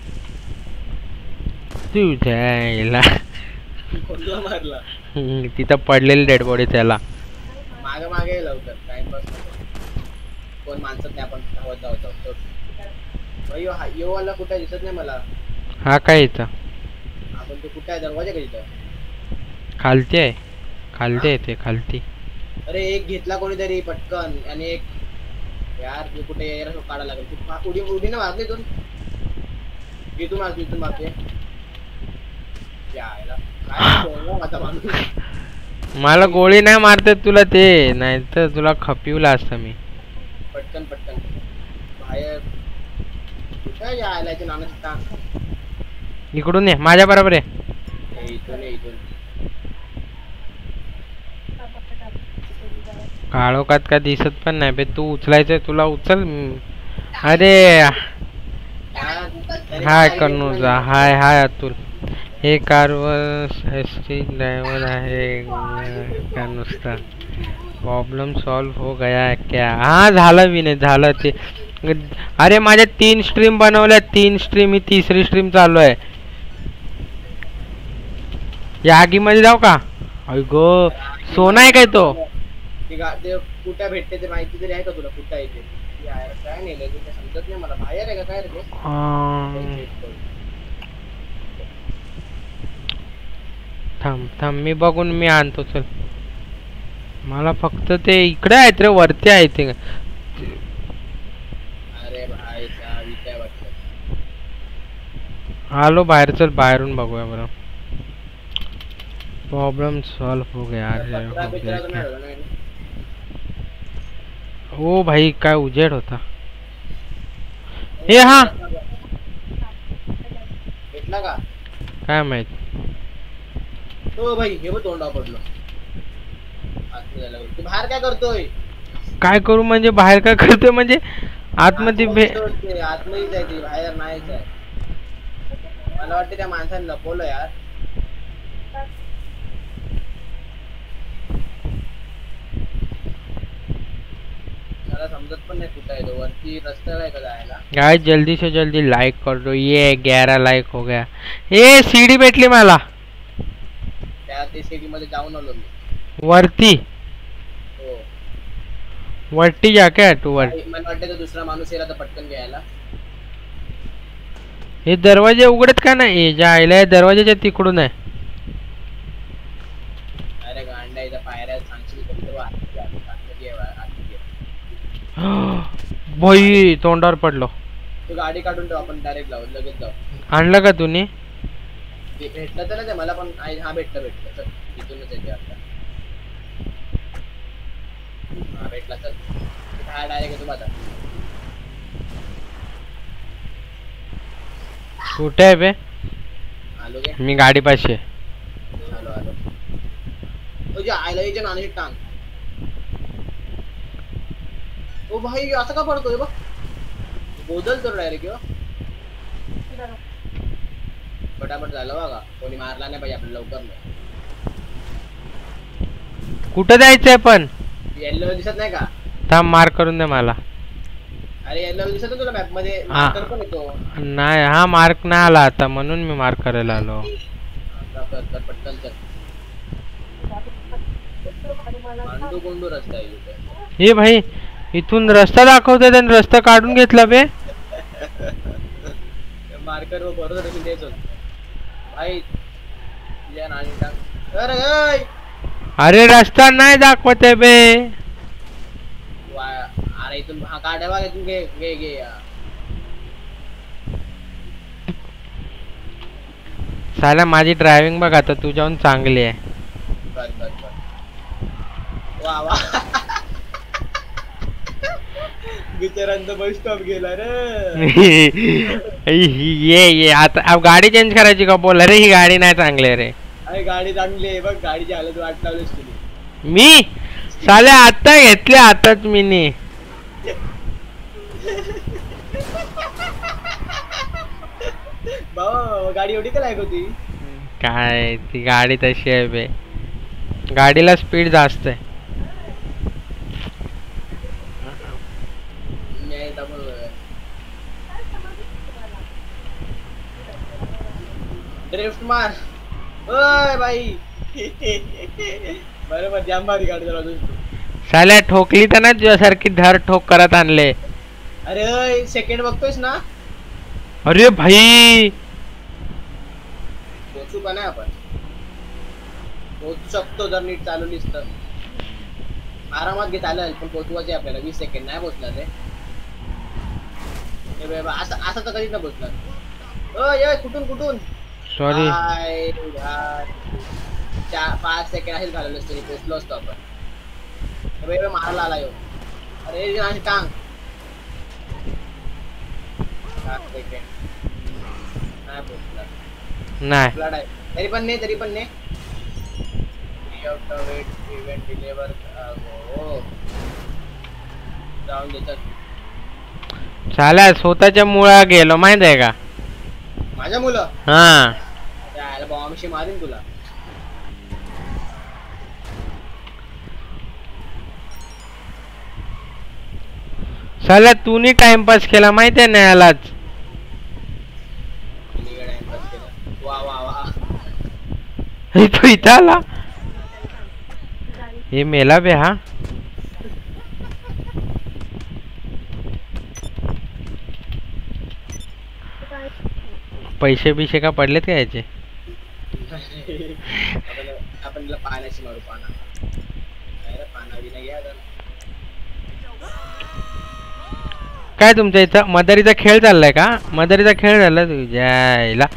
तू जायला कोणला मारला. तिथं पडलेली डेड बॉडी त्याला. मागे मागे लवकर टाइमपास कोण माणसं नाही. आपण धावत धावत जाऊ. अयो हा यो वाला कुठे दिसत नाही मला. हा काय इथं आपण तो कुठे आहे दरवाजा का इथं. खालती आहे खालती आहे ते खालती. अरे एक घेतला कोणीतरी पटकन आणि एक यार तू कुठे यायला काढायला लागेल. तू उडी उडी ना मारली इथून. इथून मारतो इथून मारते. यायला काय आता माणूस. मला गोळी नाही मारते तुला ते नाही तर तुला खपिवला असतं मी. पटकन पटकन बाहेर कुठे यायला ते नाना. इकडून ये माझ्या बरोबर आहे. इथून इथून काळोखात का दिसत पण नाही बे. तू उचलायचं तुला उचल. अरे हाय कन्नूजा हाय हाय अतुल. हे कारवर एस टी ड्रायव्हर आहे का नुसता. प्रॉब्लेम सॉल्व हो गया क्या. हा झालं विनय झालं ते. अरे माझ्या तीन स्ट्रीम बनवल्या. तीन स्ट्रीम ही तिसरी स्ट्रीम चालू आहे. या आगीमध्ये जाऊ का. अगो सोना आहे काय तो. ते कुठे भेटते ते माहिती तरी आहे का तुला. कुठे आहे ते यार काय नाही ते समजत नाही मला. बाहेर आहे का काय रे ते. थांब थांब मी बघून मी आणतो चल. मला फक्त ते इकडे आहेत रे वरती आहे ते. अरे भाई काय वाटतं. आलो बाहेर चल बाहेरून बघूया बरं. प्रॉब्लम सॉल्व हो गया. ओ भाई काय उजेड होता. हे हा भेटला का काय माहित. हो भाई हे बघ तोंडा पडलो. तू बाहेर काय करतोय. काय करू म्हणजे बाहेर काय करतोय म्हणजे आतमध्ये आतमध्ये जायचे बाहेर नाही जाय. मला वाटतं त्या माणसाने लपवलं यार. मला समजत पण नाही कुठं आहे तो वरती रस्ता आहे का जायला गाइस जल्दी से जल्दी लाइक कर दो ये ग्यारह लाइक हो गया ए सीडी भेटली मला त्या ते सिटी मध्ये जाऊन आलो मी वरती हो वरती जा क्या तू वर मला वाटतं तो दुसरा माणूस यायला तर पटकन घ्यायला हे दरवाजे उघडत का नाही जा आयला दरवाजाच्या तिकडून आहे अरे गांडा इथं पायऱ्या सांगशील कधी तर आत आत आत भाई तोंडावर पडलो तू गाडी काढून ठेव आपण डायरेक्ट जाऊ लगेच जाऊ आणलं का तुम्ही ते भेटलं तर ना ते मला पण हा भेटलं भेटलं चल इथूनच येते आता हा भेटला चल हा डायरेक्ट येतो आता कुठे आहे बे आलो गे मी गाडी पाशी आलो आलो तुझी आयला याच्या नाण्याची टांग ओ भाई असं का पडतोय बघ बोदल तर डायरेक्ट फटाफट झालं बघा कोणी मारला नाही पाहिजे आपल्याला लवकर नाही कुठं जायचंय पण येल्लो दिसत नाही का थांब मार करून दे मला अरे येल्लो दिसत तुला मॅप मध्ये हा. मार्कर पण येतो नाही हा मार्क नाही आला आता म्हणून मी मार्क करायला आलो आता कर कर पटकन चल मांडू कोंडू रस्ता आहे इथे हे भाई इथून रस्ता दाखवतात आणि रस्ता काढून घेतला बे मार्कर वर बरोबर मी देत होतो भाई या नाणी टांग अरे ओय अरे रस्ता नाही दाखवत आहे बे वा अरे इथून हा काढा बघ इथून घे घे घे या. साला माझी ड्रायव्हिंग बघ आता तुझ्याहून चांगली आहे कर कर कर वा वा बिचारांचा बस स्टॉप गेला रे ये ये आता अब गाडी चेंज करायची का बोल अरे ही गाडी नाही चांगली आहे रे अरे गाडी चांगली आहे बघ गाडीची हालत वाट लावलीस तुम्ही मी साले आता घेतले आताच मी नी भाऊ गाडी एवढी का लायक होती काय ती गाडी तशी आहे बे गाडीला स्पीड जास्त आहे ड्रिफ्ट मार ओय भाई बरोबर जाम भारी गाडी चालवतो साल्या ठोकली तर ना तुझ्यासारखी धर ठोक करत आणले अरे ओय सेकंड बघतोयस ना अरे भाई पोचू का नाही आपण पोचू शकतो जर नीट चालवलीस तर आरामात घे चालेल पण पोचवायचे आपल्याला वीस सेकंड नाही पोचणार रे हे बघ असं असं तर कधीच नाही पोचणार ओय ओय कुठून कुठून सॉरी चार पाच सेकंड असेल घालवलंस तरी पोचलो असतो आपण हे बघ मारायला आला येऊ अरे अशी टांग सात सेकंड नाही पोचणार नाही तरी पण नाही तरी पण नाही इव्हेंट डिलिव्हर हो जाऊन देतात साल्या स्वतःच्या मुळा गेलो माहित आहे का माझ्या मुलं हा त्याला बॉम्बशी मारीन तुला साल्या तूनी टाइमपास केला माहित आहे ना यालाच वा वा वा तू इथं आला हे मेला बे हा पैसे बिशे का पडलेत का याचे आपण पाण्याची मारू पाना पाना बी नाही घ्या काय तुमच्या इथं मदारीचा खेळ चाललाय का मदारीचा खेळ झाला तुझ्याला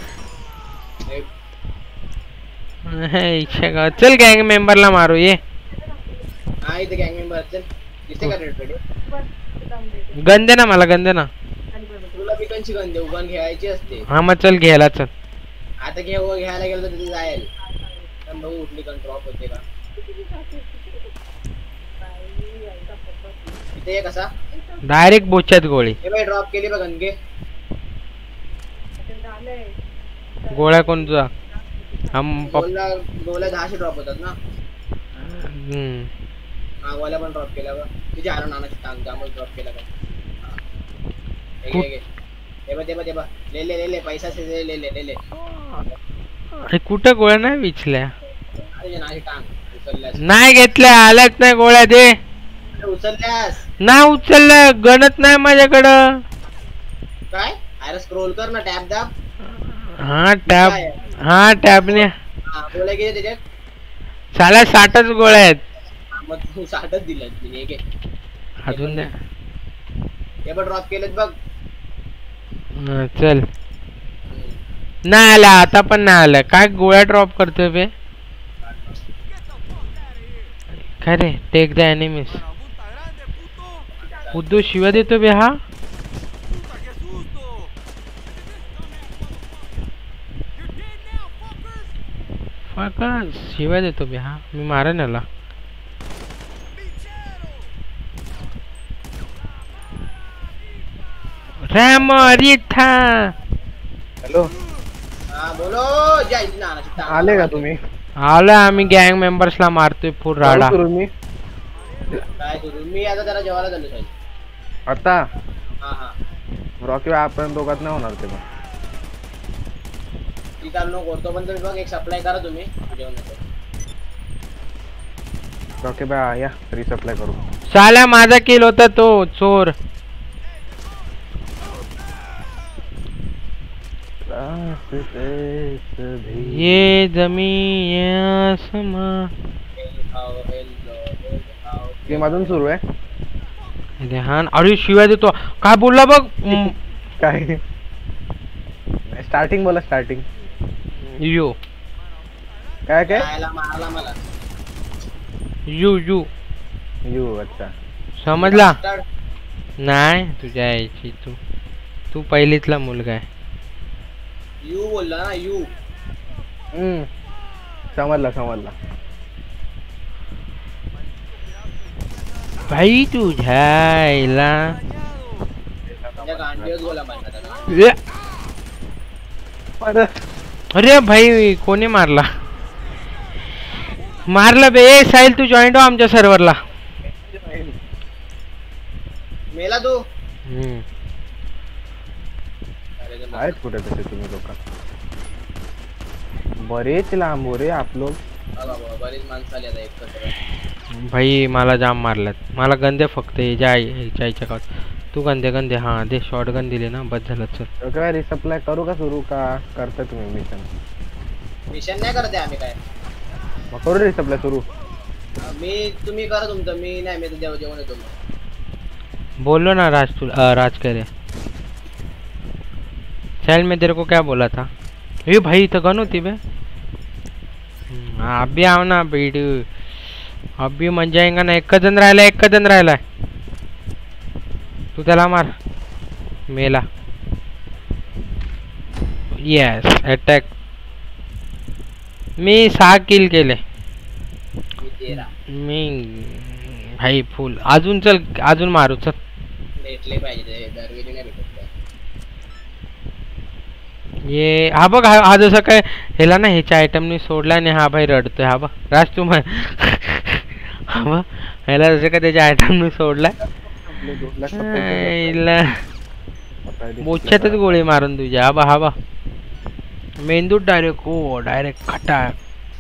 चल गँग मेंबरला मारू ये हा इथे गँग मेंबर चल दिसते का रेड पेडी गन दे ना मला गन दे ना तुला बी कंची गन देऊ गन घ्यायची असते हा मग चल घ्यायला चल आता घेऊ घ्यायला गेलो तर तिथे जाईल पण बघू उठली गन ड्रॉप होते का इथे ये कसा डायरेक्ट बोच्यात गोळी हे बाई ड्रॉप केली बघ गन घे गोळ्या कोण तुझा हम गोला गोला दहाशे ड्रॉप होतात ना हम्म हा गोल्या पण ड्रॉप केला बघ तुझ्या हारा नानाची टांग त्यामुळे ड्रॉप केला का हे घे, हे घे. हे बघ, हे बघ, हे बघ. ले ले ले ले पैसा से ले ले ले ले ले अरे कुठं गोळ्या नाही विचल्या अरे नानाची टांग उचलल्यास नाही घेतल्या आल्याच नाही गोळ्या दे अरे उचलल्यास नाही उचललं गणत नाही माझ्याकडं काय अरे स्क्रोल कर ना टॅब दाब हा टॅब हा टॅबने हा गोळ्या घे त्याच्यात साला साठच गोळ्या आहेत हा, मग तू साठच दिलं मी हे घे अजून द्या हे पण ड्रॉप केलेत बघ हा, चल नाही आला आता पण नाही आलं काय गोळ्या ड्रॉप करतोय बे काय रे टेक द एनिमीज उद्धू शिव्या देतो बे हा शिवाय देतो बे हा मी मारेन याला राम रिठा हॅलो हा बोलो जय नानाची टांग आले का तुम्ही आलो आम्ही गँग मेंबर्सला मारतोय फुल राडा करू मी काय करू मी आता जरा जेवायला झालो साहेब आता हा हा रॉकी आपण दोघात नाही होणार ते मग ती चालू करतो पण तुम्ही बघ एक सप्लाय करा तुम्ही जेवणाचं रॉकी बाय या रिसप्लाय करू साला माझा किल होता तो चोर ये जमीन ये आसमां गेम अजून सुरू आहे ध्यान अरे शिवाय देतो काय बोलला बघ काय स्टार्टिंग बोला स्टार्टिंग यू काय काय खायला मारला मला यू यू यू अच्छा समजला Start. नाही तुझ्या यायची तू तू पहिलीतला मुलगा आहे यू बोलला ना यू हम्म समजला समजला भाई तुझ्याला त्या गांडीवर बोला माझ्या अरे भाई कोणी मारला मारला बे ए साहिल तू जॉईंट हो आमच्या सर्व्हरला मेला तू हम्म आहेत कुठे तसे तुम्ही लोक बरेच लांब हो रे आप लोग बरीच माणसं आली आता एकत्र भाई मला जाम मारलात मला गंदे फक्त हे जाय जायच्या का तू गंदे गंदे हा दे शॉर्ट गन दिले ना बस झालं चल काय रिसप्लाय करू का सुरू का करता तुम्ही मिशन मिशन नाही करते आम्ही काय मग करू रिसप्लाय सुरू मी तुम्ही करा तुमचं मी नाही मी तर जेवण जेवण येतो मग बोलो ना राज तू अ, राज करे चल मैं तेरे को क्या बोला था ए भाई इथं गन होती बे हम्म, अभी आव ना बेटी अभी मजा येईन ना एक जण राहिला एक जण राहिलाय तू त्याला मार मेला येस अटॅक मी सहा किल केले मी तेरा मी भाई फुल अजून चल अजून मारू चल भेटले पाहिजे ते दरवेळी नाही भेटत काय. ये हा बघ हा हा जसं काय ह्याला ना ह्याच्या आयटमनी सोडला आणि हा भाई रडतोय हा बघ राज तू म्हण हा बघ ह्याला जसं काय त्याच्या आयटमनी सोडलाय हिला मोच्यातच गोळी मारून तुझ्या हा बा हा बा मेंदूत डायरेक्ट हो डायरेक्ट खटाक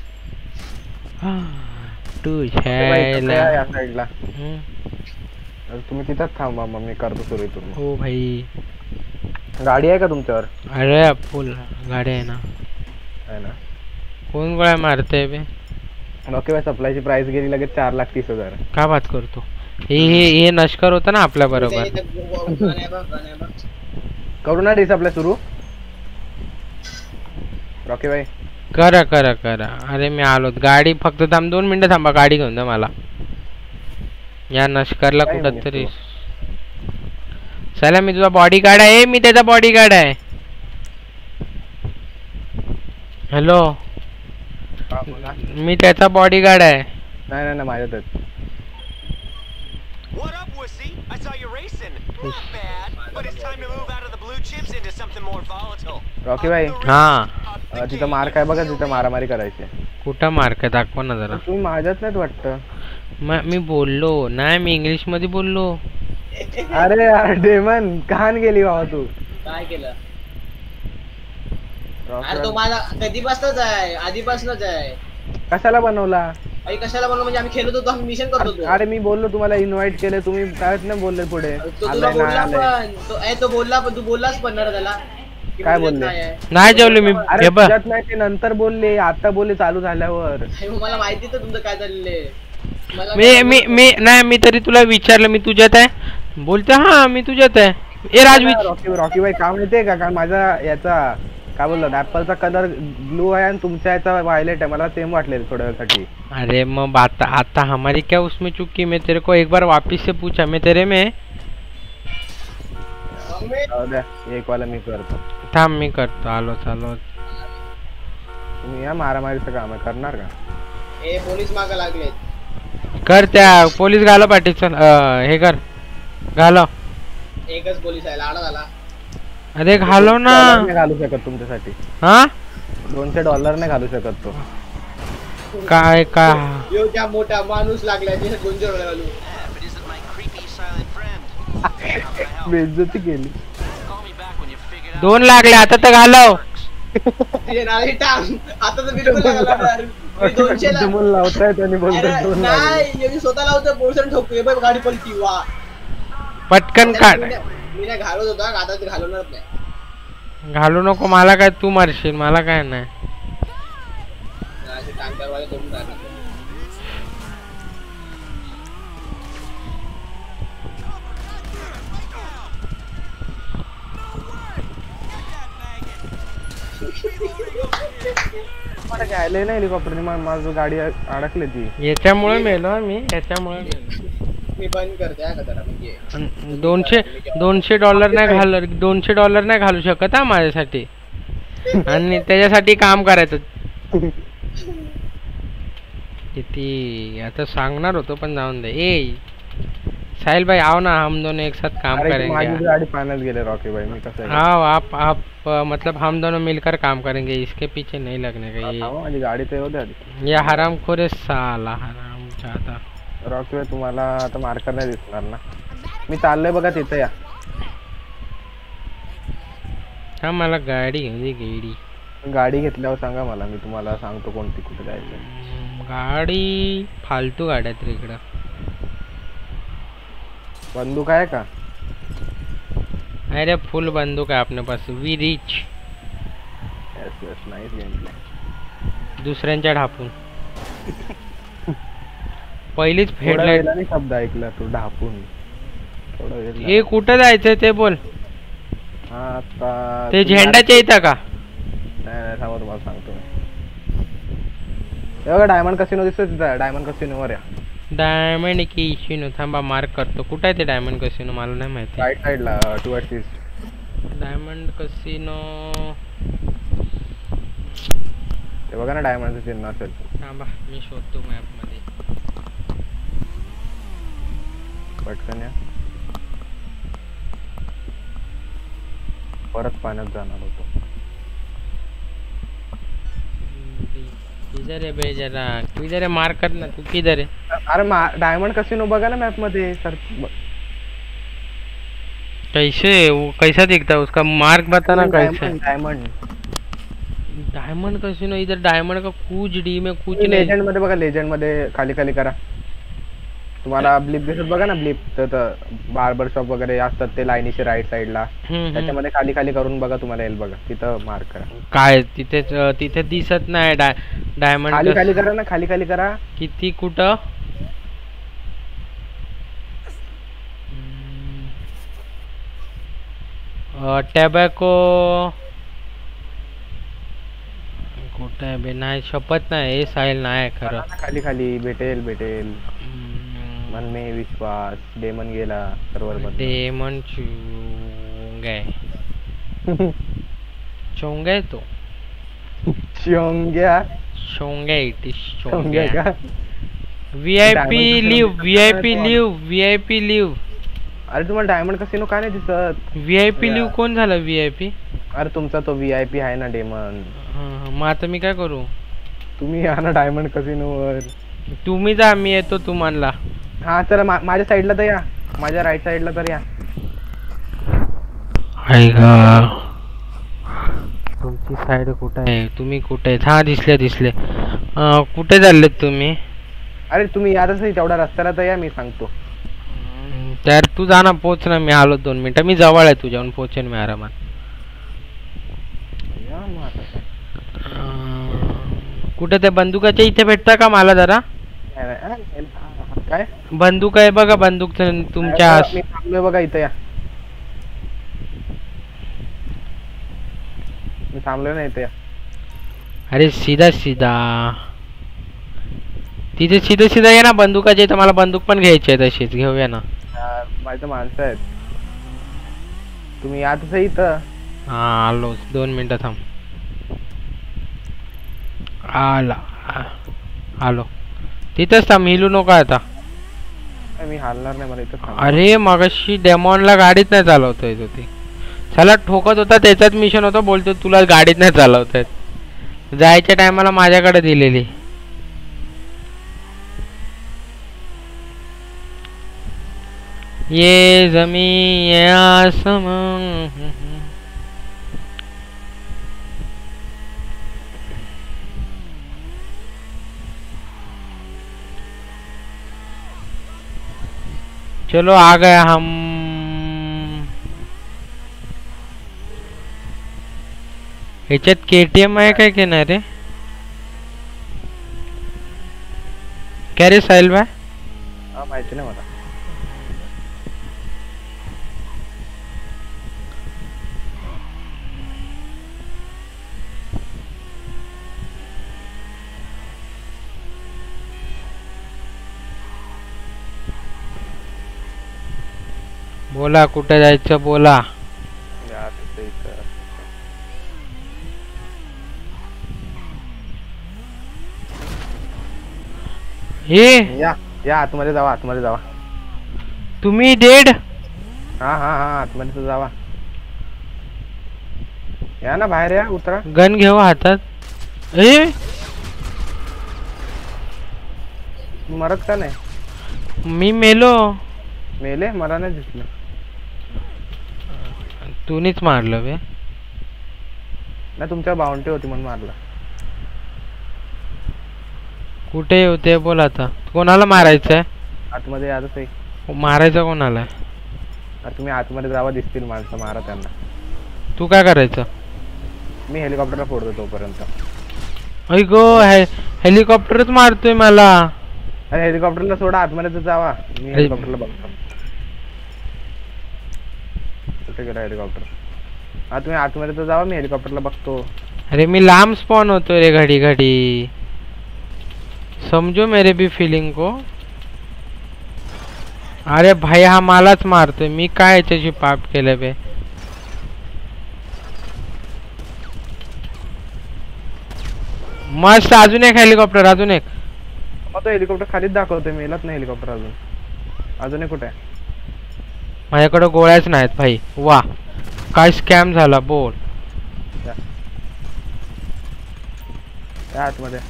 तू छायला या साईडला हम्म. तुम्ही तिथंच थांबा मग मी करतो सुरू इथून हो भाई गाडी आहे का तुमच्यावर अरे फुल गाडी आहे ना आहे ना कोण गोळ्या मारते बे ओके बाय सप्लायची प्राइस गेली लगेच चार लाख तीस हजार का बात करतो हे हे हे नष्कर होतं ना आपल्या बरोबर इथे- इथे गण आहे बघ, गण आहे बघ. करू ना रिसप्लाय सुरू रॉकी भाई करा करा करा अरे मी आलो गाडी फक्त थांब दोन मिनिटं थांबा गाडी घेऊन जा मला या नष्करला काय कुठं म्हणतो? तरी चला मी तुझा बॉडी गार्ड आहे मी त्याचा बॉडी गार्ड आहे हॅलो मी त्याचा बॉडी गार्ड आहे नाही नाही नाही माझ्यातच What up, wussy? I saw you racing. Not bad, but it's time to move out of the blue chips into something more volatile. Rocky भाई हा तिथं मार काय बघा तिथं मारामारी करायची कुठं मार्क दाखव ना जरा तुम्ही माझ्यात नाहीत वाटतं म- मी बोललो नाही, मी इंग्लिश मध्ये बोललो. अरे यार डेमन कहाण गेली बाबा तू. काय केलं? अरे तो माझा कधीपासूनच आहे, आधीपासूनच आहे. कशाला बनवला? आई कशाला बोललो म्हणजे आम्ही खेळत होतो, आम्ही मिशन करत होतो. अरे मी बोललो तुम्हाला इन्व्हाइट केले, तुम्ही कायच नाही बोलले पुढे. तो तुला बोलला पण तो ए तो बोलला पण तू बोललास पण ना त्याला. काय बोलले? नाही जेवलो मी. अरे हे बघ तुझ्यात नाही ते नंतर बोलले, आता बोलले चालू झाल्यावर. मला माहिती तर तुमचं काय चाललंय. मला मी मी मी नाही मी तरी तुला विचारलं मी तुझ्यात आहे बोलते. हा मी तुझ्यात आहे. ए राजवी रॉकी रॉकी भाई काम येते का? कारण माझा याचा काय बोललो ऍपलचा कलर ब्लू आहे आणि तुमच्या याचा व्हायलेट आहे. मला सेम वाटले थोड्या वेळासाठी. अरे मग आता आता हमारी क्या उसमें चुकी. मैं तेरे को एक बार वापिस से पूछा मैं तेरे में. एक वाला मी करतो. थांब मी करतो. आलो चालो. तुम्ही या मारामारीचं काम आहे करणार का? ए पोलीस मागे लागलेत. कर त्या पोलीस घाला पाठी. चल हे कर घालो. एकच पोलीस आहे लाडा झाला. अरे घालो ना. नाही घालू शकत तुमच्यासाठी. हा दोनशे डॉलर नाही घालू शकत तो. काय का यो त्या मोठा माणूस लागलाय जे दोनशे डॉलर घालू. बेइज्जती केली. दोन लागले आता तर घालव. ते नाही टांग आता तर बिलकुल लागला. दोनशे लावताय त्यांनी बोलतो नाही मी स्वतः लावतो पोलिसांना ठोकतोय बघ गाडी पलटी. वा पटकन काढ. मी नाही घालत होता आता ते घालवणार नाही. घालू नको मला काय तू मारशील मला काय नाही. टांगरवाले करून टाकणार. मला घ्यायला नाही हेलिकॉप्टर. माझं गाडी अडकली ती. याच्यामुळे मेलो मी. याच्यामुळे मी बंद करते हा कचरा म्हणजे. दोनशे दोनशे डॉलर नाही घाल दोनशे डॉलर नाही घालू शकत हा माझ्यासाठी. आणि त्याच्यासाठी काम करायचं. किती आता सांगणार होतो पण जाऊन दे. ए साहिल भाई आओ ना हम दोनों एक साथ काम करेंगे. माझी गाडी पाण्यात गेले रॉकी भाई. मी कसं आओ आप आप मतलब हम दोनों मिलकर काम करेंगे. इसके पीछे नहीं लगने का. ये माझी गाडी तर येऊ द्या. ये हरामखोर है साला हराम चाहता. रॉकी भाई तुम्हाला आता मार्कर नाही दिसणार ना. मी चाललोय बघा तिथे या. हा मला गाडी घेऊन दे. गाडी गाडी घेतल्यावर सांगा मला. मी तुम्हाला सांगतो कोणती कुठे जायचं. गाडी फालतू गाड्या तर इकडं. बंदूक आहे का? अरे फुल बंदूक आहे अपने पास. We rich. Yes yes nice game play. दुसऱ्यांच्या ढापून पहिलीच फेडलाय. शब्द ऐकला तू ढापून. हे कुठं जायचंय ते बोल. आता ते झेंडाच्या इथं का? नाही नाही थांबा तुम्हाला सांगतो मी. बघा डायमंड कसिनो दिसतो तिथं. डायमंड कसिनो वर या. डायमंड कसिनो थांबा मार्क करतो. कुठं आहे ते डायमंड कसिनो मला नाही माहिती. राईट साइडला टुवर्ड्स ईस्ट. डायमंड कसिनो ते बघा ना डायमंडचं चिन्ह असेल. थांबा मी शोधतो मॅप मध्ये. पटकन या. परत पाण्यात जाणार होतो. किधर है बे जरा किधर है मार्क करना. तू किधर है? अरे डायमंड कसिनो बघा ना मॅप मध्ये सर. कैसे वो कैसा दिखता है उसका मार्क बताना. कैसे डायमंड डायमंड कसिनो इधर डायमंड का कुछ डी में कुछ नहीं. लेजेंड मध्ये बघा. लेजेंड मध्ये खाली खाली करा. तुम्हाला ब्लिप दिसत बघा ना. ब्लिप तर बार्बर शॉप वगैरे असतात ते लाईनीचे राईट साइडला. त्याच्यामध्ये खाली खाली करून बघा तुम्हाला येईल बघा. तिथं मार्क करा. काय तिथे तिथे दिसत नाही. डायमंड खाली खाली करा ना. खाली खाली करा. किती कुठं? टॅबॅको कुठं आहे बे? नाही शपथ नाही. हे साहिल नाही खरं. खाली खाली भेटेल भेटेल. मन में विश्वास. डेमन गेला सर्वर मध्ये. डेमन चोंगे चोंगे तो चोंग्या चोंगे इट इज चोंगे का. VIP live VIP live VIP live. अरे तुम्हाला डायमंड कसिनो का नाही दिसत? वीआईपी लिव कोण झाला वीआईपी? अरे तुमचा तो वीआयपी आहे ना डेमन. मग आता मी काय करू? तुम्ही या ना डायमंड कसिनो वर. तुम्ही जा, मी येतो तुम्हाला. हा चला मा माझ्या साईडला तर या, माझ्या राईट साईडला तर या. ऐका तुमची साईड कुठे आहे? तुम्ही कुठे आहेत? हा दिसले दिसले. अं, कुठे चाललेत तुम्ही? अरे तुम्ही यातच नाही, तेवढ्या रस्त्याला तर या, मी सांगतो. तर तू जा ना, पोच ना. मी आलो दोन मिनिटं. मी जवळ आहे तुझ्याहून, पोचेन मी आरामात. या मग आता काय. अं, कुठे ते बंदुकाच्या इथे भेटता का मला जरा? नाही, नाही, अ, काय बंदूक आहे बघा, बंदूक तुमच्या. मी थांबलोय बघा इथं, या. मी थांबलोय ना इथे, या. अरे सीधा सीधा तिथे सीधा सीधा ये ना बंदुकाच्या इथं. मला बंदूक पण घ्यायची आहे, तशीच घेऊया ना. यार, माझं माणसं आहेत, तुम्ही या तसं इथं. हा आलो, दोन मिनिटं थांब. आला आलो. तिथंच थांब, हिलू नको आता. मी हालणार नाही, मला इथं थांब. अरे मगाशी डेमॉनला गाडीत नाही चालवतोय तो. ते चला ठोकत होता, त्याचाच मिशन होता. बोलतो तुला गाडीत नाही चालवतायत. जायच्या टायमाला माझ्याकडे दिलेली. ये जमी ये आसमान. चलो आ गए हम. ह्याच्यात केटीएम आहे काय की नाही रे? काय रे साहिल भाई? हा माहिती नाही मला. बोला कुठे जायचं बोला. या तिथं इथं. हे या या आतमध्ये जावा, आतमध्ये जावा. तुम्ही डेड? हा हा हा आतमध्ये तर जावा. या ना बाहेर, या उतरा. गन घेऊ हातात. ए मरत का नाही? मी मेलो. मेले? मला नाही दिसलं. तूनीच मारलं बे. ना तुमच्या बाउंड्री होती म्हणून मारला. कुठे होते बोल आता. कोणाला मारायचंय? आतमध्ये आजच आहे. मारायचं कोणाला? आता तुम्ही आतमध्ये जावा, दिसतील माणसं, मारा त्यांना. तू काय करायचं? मी हेलिकॉप्टरला फोडतो तोपर्यंत. अय गो, हे हेलिकॉप्टरच मारतोय मला. अरे हेलिकॉप्टरला सोडा, आतमध्ये तर जावा. मी हेलिकॉप्टरला बघतो. कुठे गेला हेलिकॉप्टर? हा तुम्ही आतमध्ये तर जावा, मी हेलिकॉप्टरला बघतो. अरे मी लांब स्पॉन होतोय रे घडी घडी. समझो मेरे भी फीलिंग को. अरे भाई हा मलाच मारतोय. मी काय याच्याशी पाप केलं बे? मस्त. अजून एक हेलिकॉप्टर, अजून एक. मग तो हेलिकॉप्टर खालीच दाखवतोय, मेलाच नाही हेलिकॉप्टर अजून. अजून एक कुठे आहे? माझ्याकडे गोळ्याच नाहीत भाई. वा काय स्कॅम झाला बोल. त्या आतमध्ये.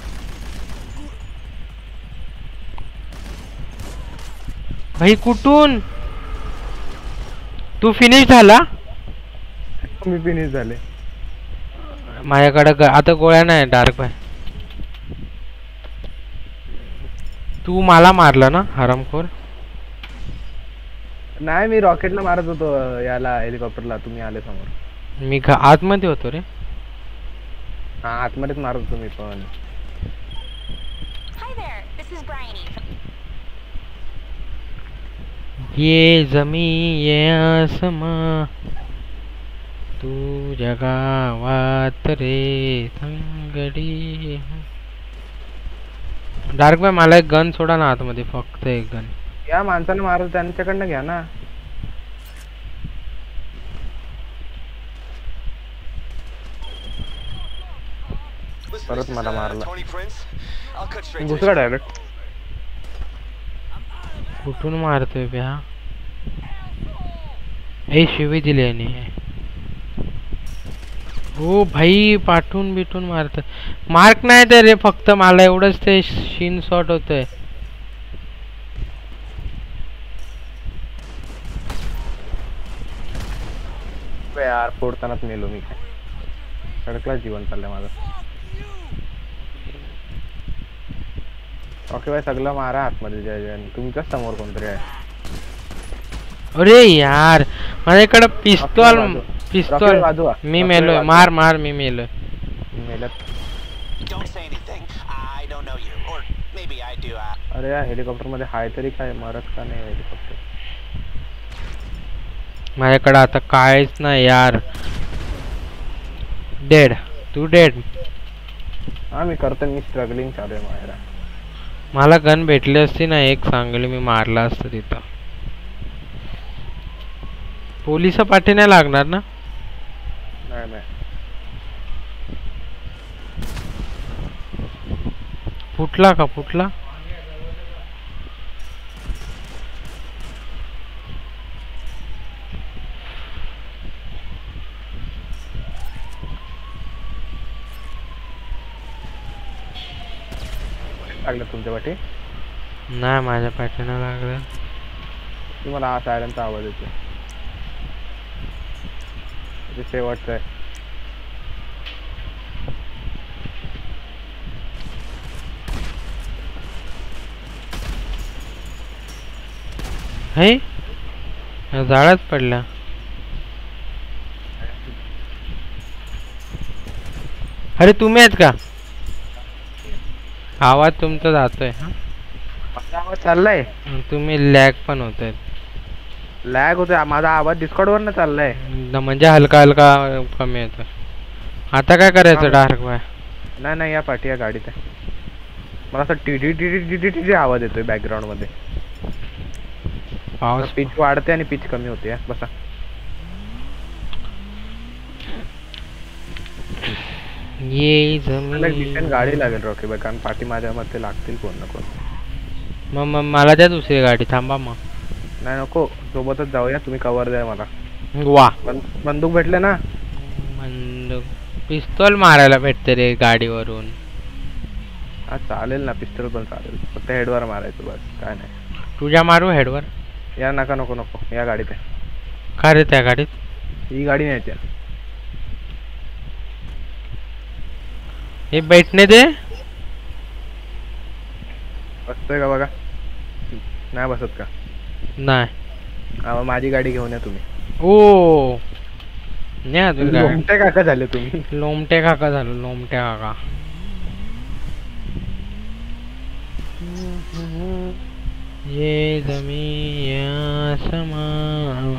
भाई कुठून? तू फिनिश झाला? मी फिनिश झाले. माझ्याकडे आता गोळ्या नाही डार्क भाई. तू मला मारला ना हरामखोर? नाही, मी रॉकेटला मारत होतो याला, हेलिकॉप्टरला. तुम्ही आले समोर. मी आतमध्ये होतो रे. हा आतमध्येच मारत होतो मी पण. Hi there, this is Bryony. ये जमी ये आसमां तुझ्या गावात रे थंगडी. डार्क भाई मला एक गन सोडा ना आतमध्ये, फक्त एक गन. या माणसाने मारत, त्यांच्याकडनं घ्या ना. परत मला मारला. घुसला डायरेक्ट. कुठून मारतोय बे हा? ए शिवी दिली याने. हो भाई पाठवून बिठून मारत मार्क नाही तर रे फक्त मला एवढंच ते शीन शॉट होतंय. यार फोडतानाच मेलो मी सडकला जीवन चाललंय माझं. ओके भाई सगळं मारा आतमध्ये जय जय तुमच्याच समोर कोणतरी आहे. अरे यार माझ्याकडे पिस्तॉल पिस्तॉल मी मेलोय मार मार मी मेलोय. Don't say anything. I don't know you, or maybe I do. Uh... अरे या हेलिकॉप्टर मध्ये हाय तरी काय मरत का नाही हेलिकॉप्टर. माझ्याकडे आता काहीच नाही यार. डेड तू डेड. हा मी करतो मी स्ट्रगलिंग चालू आहे माझ्या. मला गन भेटली असती ना एक चांगली मी मारला असतं तिथं. पोलिस पाठी नाही लागणार ना. नाही नाही फुटला का फुटला. लागलं तुमच्या पाठी. नाही माझ्या पाठीनं लागलं. तुम्हाला हा सायरनचा आवाज येतो ते शेवटचं आहे. हे झाडच पडला. अरे तुम्ही आहेत का. आवाज तुमचा जातोय. माझा आवाज चाललाय. तुम्ही लॅग पण होत. लॅग होतोय माझा आवाज डिस्कॉर्ड वर चाललाय म्हणजे हलका हलका कमी येतो. आता काय करायचं डार्क बाय. नाही नाही या पाठी या गाडीत आहे. मला असं टिडी टिडी टिडी टिडी आवाज येतोय बॅकग्राऊंड मध्ये. पाऊस पिच वाढते आणि पिच कमी होते. बसा ये जमीन गाडी लागेल रॉकी बाय कारण पाठी माझ्या मध्ये लागतील कोण ना कोण. मग मला द्या दुसरी गाडी. थांबा मग. नाही नको सोबतच जाऊया. तुम्ही कव्हर द्या मला. वा बंदूक भेटले ना. बंदूक पिस्तॉल मारायला भेटते रे गाडीवरून. हा चालेल ना पिस्तॉल पण चालेल फक्त हेडवर मारायचं बस काय नाही. तुझ्या मारू हेडवर. या नका नको नको या गाडीत आहे. का रे त्या गाडीत. ही गाडी नाही त्या. हे बैठणे दे. बसतोय का बघा. नाही बसत का. नाही माझी गाडी घेऊन या तुम्ही. ओ लोमटे काका झाले तुम्ही. लोमटे काका झालो लोमटे काका. ये जमीन आसमान.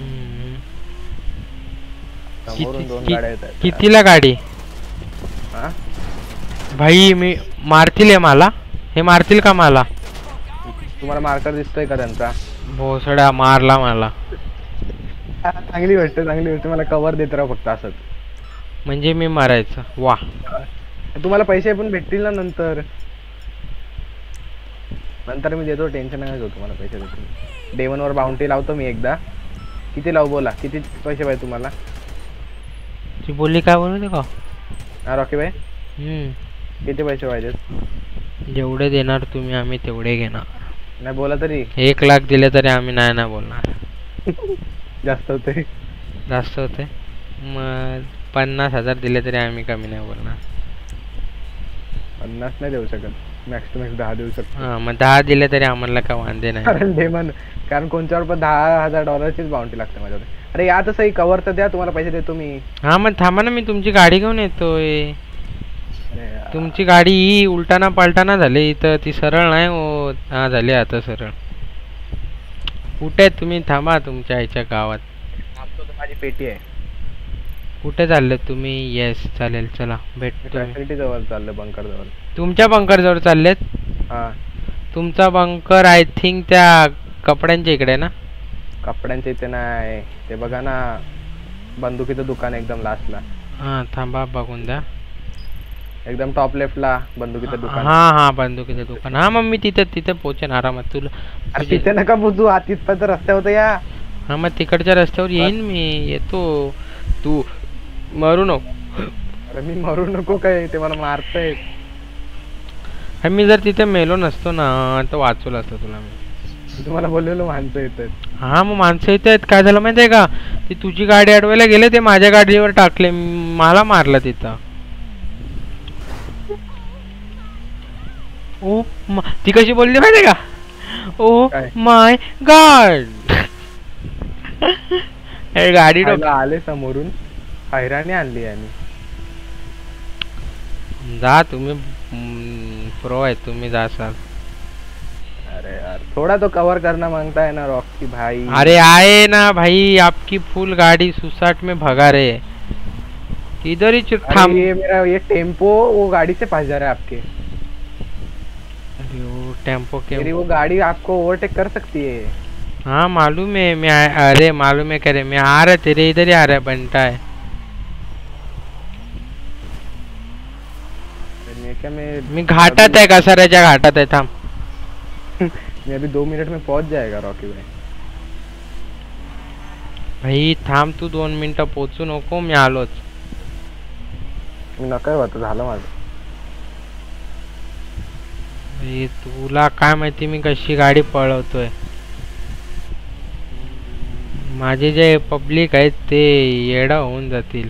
समोरून दोन गाड्या येतात. कितीला गाडी. हा भाई मी मारतील आहे मला. हे मारतील का मला. तुम्हाला मार्कर दिसतोय का त्यांचा. भोसड्या मारला मला. चांगली गोष्ट चांगली गोष्ट. मला कव्हर देत राहा फक्त असंच. म्हणजे मी मारायचं. वा तुम्हाला पैसे पण भेटतील ना नंतर. नंतर मी देतो टेन्शन नाही घेऊ. तुम्हाला पैसे देतो. डे वन वर बाउंटी लावतो मी एकदा. किती लावू बोला. किती पैसे पाहिजे तुम्हाला. ती बोलली काय बोलू का. हा रॉकी भाई हम्म किती पैसे पाहिजेत. जेवढे देणार तुम्ही आम्ही तेवढे घेणार. नाही बोला तरी. एक लाख दिले तरी आम्ही नाही ना बोलणार. जास्त होते. जास्त होते. मग पन्नास हजार दिले तरी आम्ही कमी नाही बोलणार. पन्नास नाही देऊ शकत. मॅक्स टू मॅक्स दहा देऊ शकतो. हा मग दहा दिले तरी आम्हाला काय वांदे नाही. कारण डेमन कारण कोणत्यावर पण दहा हजार डॉलरचीच बाउंटी लागते माझ्याकडे. अरे या तसंही कव्हर तर द्या. तुम्हाला पैसे देतो मी. हा मग थांबा ना मी तुमची गाडी घेऊन येतोय. तुमची गाडी ही उलटाना पालटाना झाली इथं. ती सरळ नाही हो. हा झाली आता सरळ. कुठे तुम्ही. थांबा तुमच्या आईच्या गावात. माझी पेटी आहे. कुठे चालले तुम्ही. येस चालेल चला भेटतो. फॅसिलिटी जवळ चाललं बंकर जवळ. तुमच्या बंकर जवळ चाललेत. हा तुमचा बंकर आय थिंक त्या कपड्यांच्या इकडे ना. कपड्यांच्या इथे नाही. ते बघा ना बंदुकीचं दुकान एकदम लास्टला. हा थांबा बघून द्या. एकदम टॉप लेफ्टला बंदुकीचं दुकान. हा हा बंदुकीचं दुकान. हा मग मी तिथे तिथे पोहोचेन आरामात. तुला तिथे नका पोचू. तिथपर्यंत रस्त्यावर या. हा मग तिकडच्या रस्त्यावर येईन मी. येतो. तू मरू नको. अरे मी मरू नको काय, ते मला मारतायत. अरे मी जर तिथे मेलो नसतो ना तर वाचवलं असतं तुला मी. तुम्हाला बोललेलो माणसं येतात. हा मग माणसं येत आहेत. काय झालं माहितीये का, ती तुझी गाडी अडवायला गेले, ते माझ्या गाडीवर टाकले, मला मारलं तिथं. ओ म- ती कशी बोलली माहितीये का, ओ काय? My god. गाडी डोक- खायला आले समोरून, हैराणी आणली आणि जा तुम्ही, प्रो आहे तुम्ही, जा सर. अरे यार थोड़ा तो कवर करना मांगता है ना रॉकी भाई. अरे आए ना भाई, आपकी फुल गाड़ी सुसाट में भगा रहे हैं. इधर ही चुप अरे थाम. ये मेरा ये टेम्पो वो गाड़ी से पास जा रहा है आपके. अरे वो टेम्पो के, मेरी वो गाड़ी आपको ओवरटेक कर सकती है. हाँ मालूम है, मैं आ- अरे मालूम है, कह रहे मैं आ रहा, तेरे इधर ही आ रहा है, बनता है. मैं क्या मैं मी घाटात आहे, कसाऱ्याच्या घाटात आहे, थांब. मैं अभी दो मिनट में पहुंच जाएगा रॉकी भाई. भाई थांब तू, दोन मिनिटं पोचू नको, मी आलोच. मी नका होतं झालं माझं. भाई तुला काय माहिती मी कशी गाडी पळवतोय. माझे जे पब्लिक आहेत ते येडा होऊन जातील.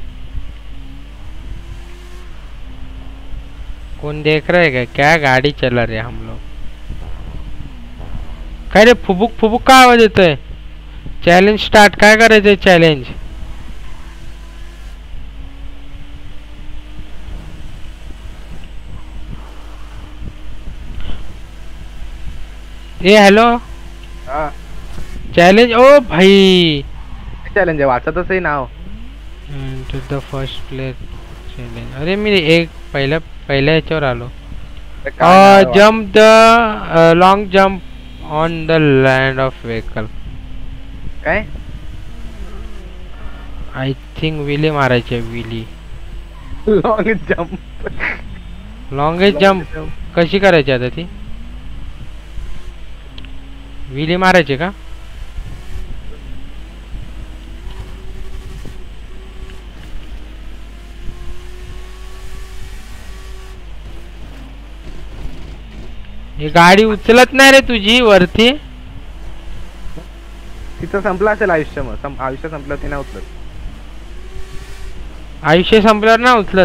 कौन देख रहा है क्या, क्या गाड़ी चला रहे हम लोग. काय रे फुबुक फुबुक का आवाज येतोय. चॅलेंज स्टार्ट, काय करायचंय चॅलेंज. ए हॅलो, हा चॅलेंज. ओ भाई, चॅलेंज आहे, वाचतच आहे नाव. To the first player challenge. अरे मी एक पहिल्या पहिल्या याच्यावर आलो. अरे काय नाव आहे? Jump the long jump on the land of vehicle. काय आय थिंक विली मारायचे, wheelie. Long jump. Longest jump कशी करायची आता ती, विली मारायचे का. ही गाडी उचलत नाही रे तुझी वरती. तिथं संपलं असेल आयुष्य, मग सं- आयुष्य संपलं ते नाही उचलत. आयुष्य संपल्यावर ना उचलत.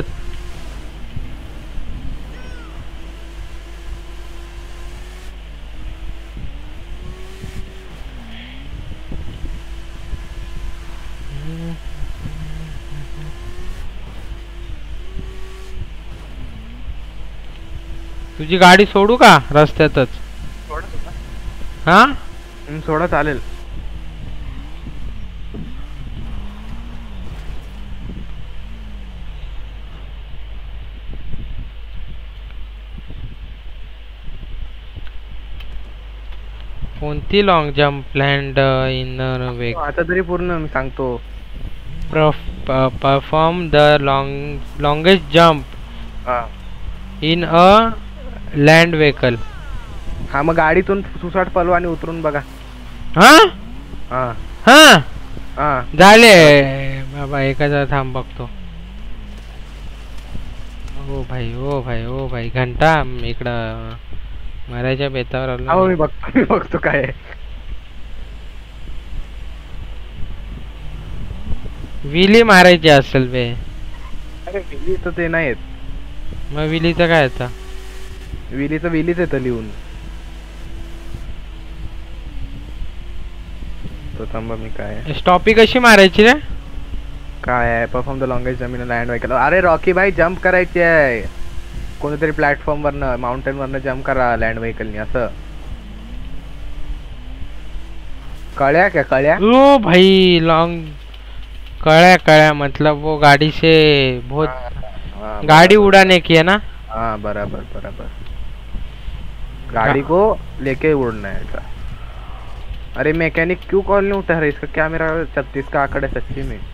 तुझी गाडी सोडू का रस्त्यातच. हा हम्म, सोडा चालेल. कोणती लॉंग जम्प लँड इन वेग आता तरी पूर्ण मी सांगतो. Perform the long longest jump हा इन अ लँड व्हेकल. हा मग गाडीतून सुसाट पलवा आणि उतरून बघा. हा हा हा हा झाले बाबा, एका थांब बघतो. ओ भाई ओ भाई ओ भाई, घंटा इकडं मरायच्या बेतावर हा आलो. मी बघतो मी बघतो काय आहे. विली मारायची असेल बे. अरे विलीचं ते नाही येत. मग विलीचं काय आता. विलीचं विलीच येतं लिहून. तो थांबा मी काय आहे. स्टॉपी कशी मारायची रे. काय आहे परफॉर्म द लॉंगेस्ट जमीन लँड व्हेकल. अरे रॉकी भाई जम्प करायची आहे. कोणतरी प्लॅटफॉर्म वरनं माउंटेन वरनं जम्प करा लँड व्हेकलनी असं. कळ्या क्या कळ्या. ओ भाई लॉन्ग कळ्या कळ्या मतलब वो गाड़ी से बहुत हाँ, गाड़ी उड़ाने की है ना. हाँ बराबर बराबर. गाड़ी को लेके उड़ना है ऐसा. अरे मैकेनिक क्यों कॉल नहीं उठा रहा इसका. क्या मेरा छत्तीस का आंकड़ा है सच्ची में.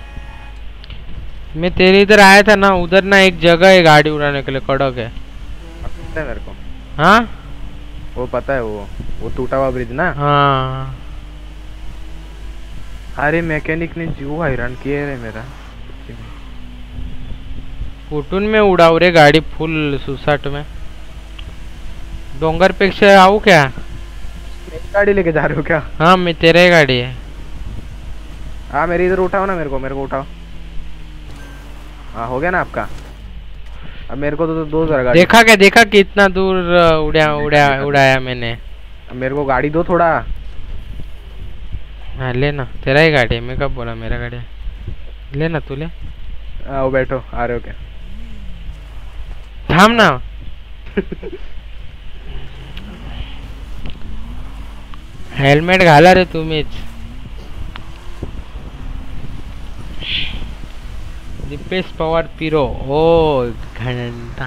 मैं तेरे इधर आया था ना, उधर ना एक जगह है गाड़ी उड़ाने के लिए, कड़क है. पता है मेरे को. हाँ वो पता है वो वो टूटा हुआ ब्रिज ना. हाँ अरे मैकेनिक ने जीव हैरान किया है रे मेरा. कुठून मी उडाव रे गाडी फुल सुसाट में डोंगर पेक्षा आऊ क्या मेरी गाड़ी लेके जा रहे हो क्या? हाँ मैं तेरा ही गाड़ी है। हाँ मेरी इधर उठाओ ना, मेरे को मेरे को उठाओ। हाँ हो गया ना आपका। अब मेरे को तो, तो दो जरा गाड़ी। देखा क्या देखा कितना दूर उड़ा उड़ा उड़ाया मैंने। अब मेरे को गाड़ी दो थोड़ा। हाँ लेना, तेरा ही गाड़ी है, मैं कब बोला मेरा गाड़ी है, लेना तू ले। आओ बैठो, आ रहे हो क्या? थाम ना। हेल्मेट घाला रे तुम्हीच। दीपेश पवार पिरो ओ घंटा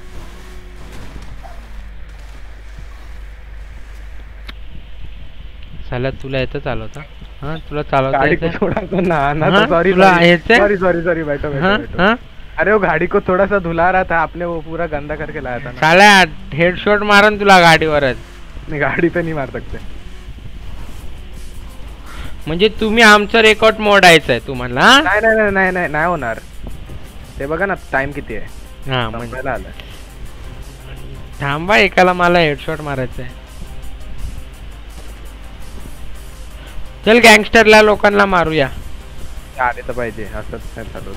साला तुला येतं चालवता? हाँ तुला चालवता गाड़ी को येतं? थोड़ा सा नहाना हाँ, तो सॉरी तुला सॉरी येतं? सॉरी सॉरी सॉरी बैठो बैठो हाँ बैठो। हाँ अरे वो गाड़ी को थोड़ा सा धुला रहा था, आपने वो पूरा गंदा करके लाया था ना। साला हेडशॉट मारन तुला गाडीवरच। नहीं गाड़ी पे नहीं मार सकते। म्हणजे तुम्ही आमचं रेकॉर्ड मोडायचं आहे तुम्हाला? हा? नाही नाही नाही नाही नाही नाही होणार ते बघा ना टाइम किती आहे. हा म्हणजे संपायला आलाय. थांबा, एकाला मला हेडशॉट मारायचं आहे. चल गँगस्टरला लोकांना मारूया. आले तर पाहिजे असंच नाही चालू.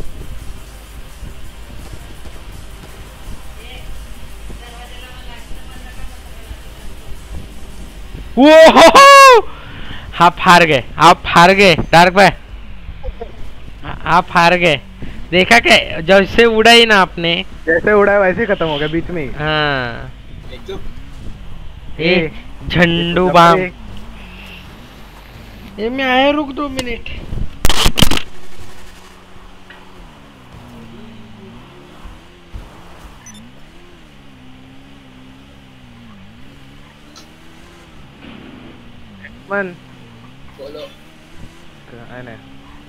ओहो आप हार गए, आप हार गए डार्क भाई, आप हार गए. देखा क्या, जैसे उड़ा ही ना आपने, जैसे उड़ा वैसे ही खत्म हो गया बीच में ही. हाँ ए झंडू बाम. ये मैं आया, रुक दो मिनट. मन बोलो. काय नाही.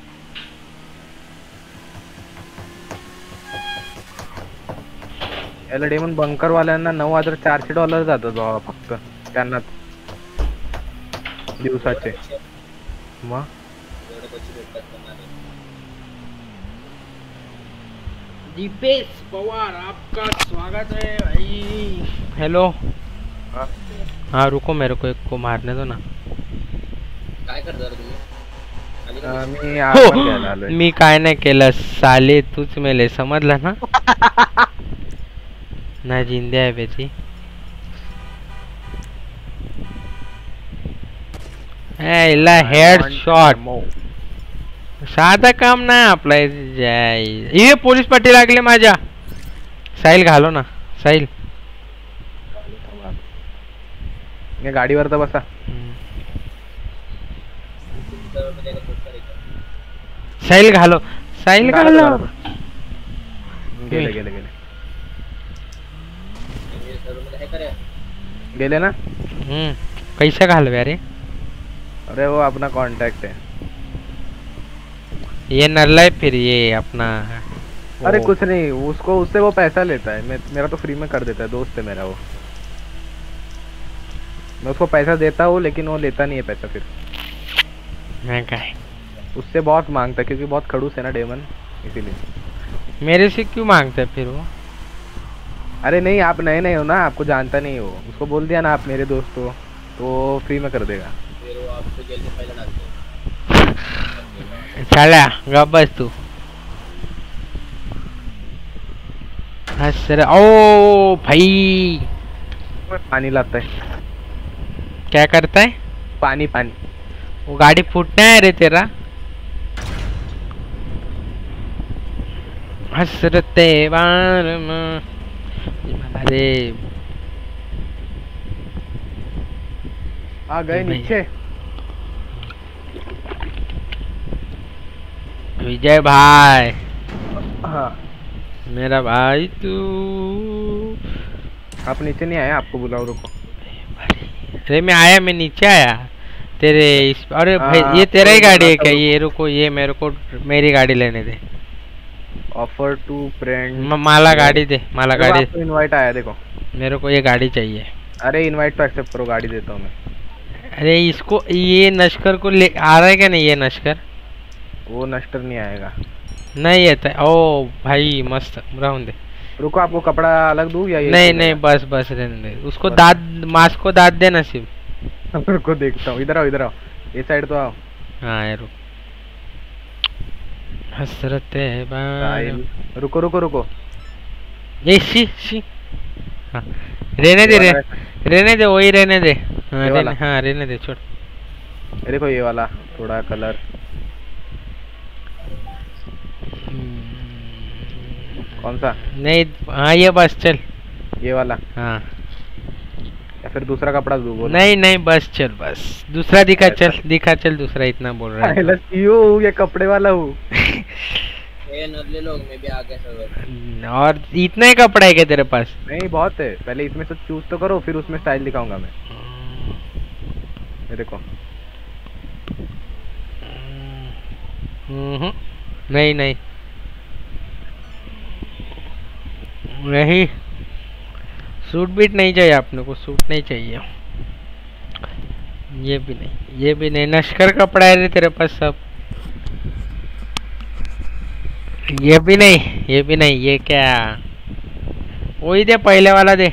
याला डेमन बंकर वाल्यांना नऊ हजार चारशे डॉलर जातात बाबा फक्त त्यांना दिवसाचे. मग एवढे पैसे भेटतात त्यांना. दीपेश पवार आपका स्वागत है भाई. हेलो. हाँ रुको, मेरे को एक को मारने दो ना. काय करणार तुम्ही? खाली अं, का मी आरपार घ्यायला आलोय. मी काय नाही केलं साले, तूच मेले, समजला ना. ना जिंद्या आहे बेटी. हेड शॉट साधा काम नाही आपला. हे पोलीस पाटी लागले माझ्या. साहिल घालो ना, साहिल. मी गाडीवर तर बसा. सर्वमध्ये का पोस्ट करायचं? साहिल घालो, साहिल घालो. गेले गेले गेले म्हणजे सर्वमध्ये आहे का रे? गेले ना. हम्म कैसे घालवे अरे? अरे वो अपना कांटेक्ट है. ये नल्ला है फिर ये अपना. अरे वो- कुछ नहीं, उसको उससे वो पैसा लेता है. मैं मेरा तो फ्री में कर देता है, दोस्त है मेरा वो. मैं उसको पैसा देता हूँ लेकिन वो लेता नहीं है पैसा फिर. मैं काय उससे बहुत मांगता है क्योंकि बहुत खड़ूस है ना डेमन, इसीलिए. मेरे से क्यों मांगता है फिर वो? अरे नहीं, आप नए नए हो ना, आपको जानता नहीं हो. उसको बोल दिया ना आप मेरे दोस्त हो तो वो फ्री में कर देगा. फिर वो आपको जेल में पहले डालते हैं. साला गप बस तू. हंस रहा. ओ भाई पानी लाता है. क्या करता है पानी पानी. वो? गाड़ी फूटना है रे तेरा. हसरते बार में. अरे आ गए भाई. नीचे. विजय भाई, हाँ मेरा भाई तू. आप नीचे नहीं आए, आपको बुलाओ. रुको. अरे मैं आया, मैं नीचे आया तेरे इस. अरे भाई हाँ, ये तेरा ही कोई गाड़ी है बात क्या? नहीं. ये रुको, ये मेरे को मेरी गाड़ी लेने दे. Offer to friend. म- माला गाड़ी दे, माला गाड़ी. इनवाइट आया देखो. मेरे को ये गाड़ी चाहिए. अरे इनवाइट तो एक्सेप्ट करो, गाड़ी देता हूँ मैं. अरे इसको, ये नश्कर को ले आ रहा है क्या नहीं? ये नश्कर वो नस्टर नहीं आएगा. नहीं येता है। ओ भाई मस्त, राहून दे। रुको, आपको कपड़ा अलग दूं या ये? नहीं नहीं बस बस रहने दे उसको। दांत मास्क को दांत दे नसीब। रुको देखता हूँ, इधर आओ इधर आओ, ये साइड तो आओ। हाँ यार हसरत है साहिल, रुको रुको रुको। ये शी शी हाँ रहने दे, रे रहने दे, वही रहने दे। हाँ ये वाला? रहने, हाँ रहने दे, छोड़। ये देखो ये वाला थोड़ा कलर। कौन सा? नहीं हाँ ये बस चल। ये वाला? हाँ या फिर दूसरा कपड़ा दूं? बोलो। नहीं नहीं बस चल, बस दूसरा दिखा चल, दिखा चल दूसरा, इतना बोल रहा है। यो ये कपड़े वाला हूँ। ये नल्ले लोग में भी आ गए सब। और इतना ही कपड़ा है क्या तेरे पास? नहीं बहुत है, पहले इसमें से चूज तो करो, फिर उसमें स्टाइल दिखाऊंगा मैं। ये देखो। हम्म नहीं नहीं नहीं सूट बीट नहीं चाहिए अपने को, सूट नहीं चाहिए। ये भी नहीं, ये भी नहीं, नश्कर कपड़ा है रे तेरे पास सब। ये भी नहीं, ये भी नहीं, ये क्या? वही दे, पहले वाला दे।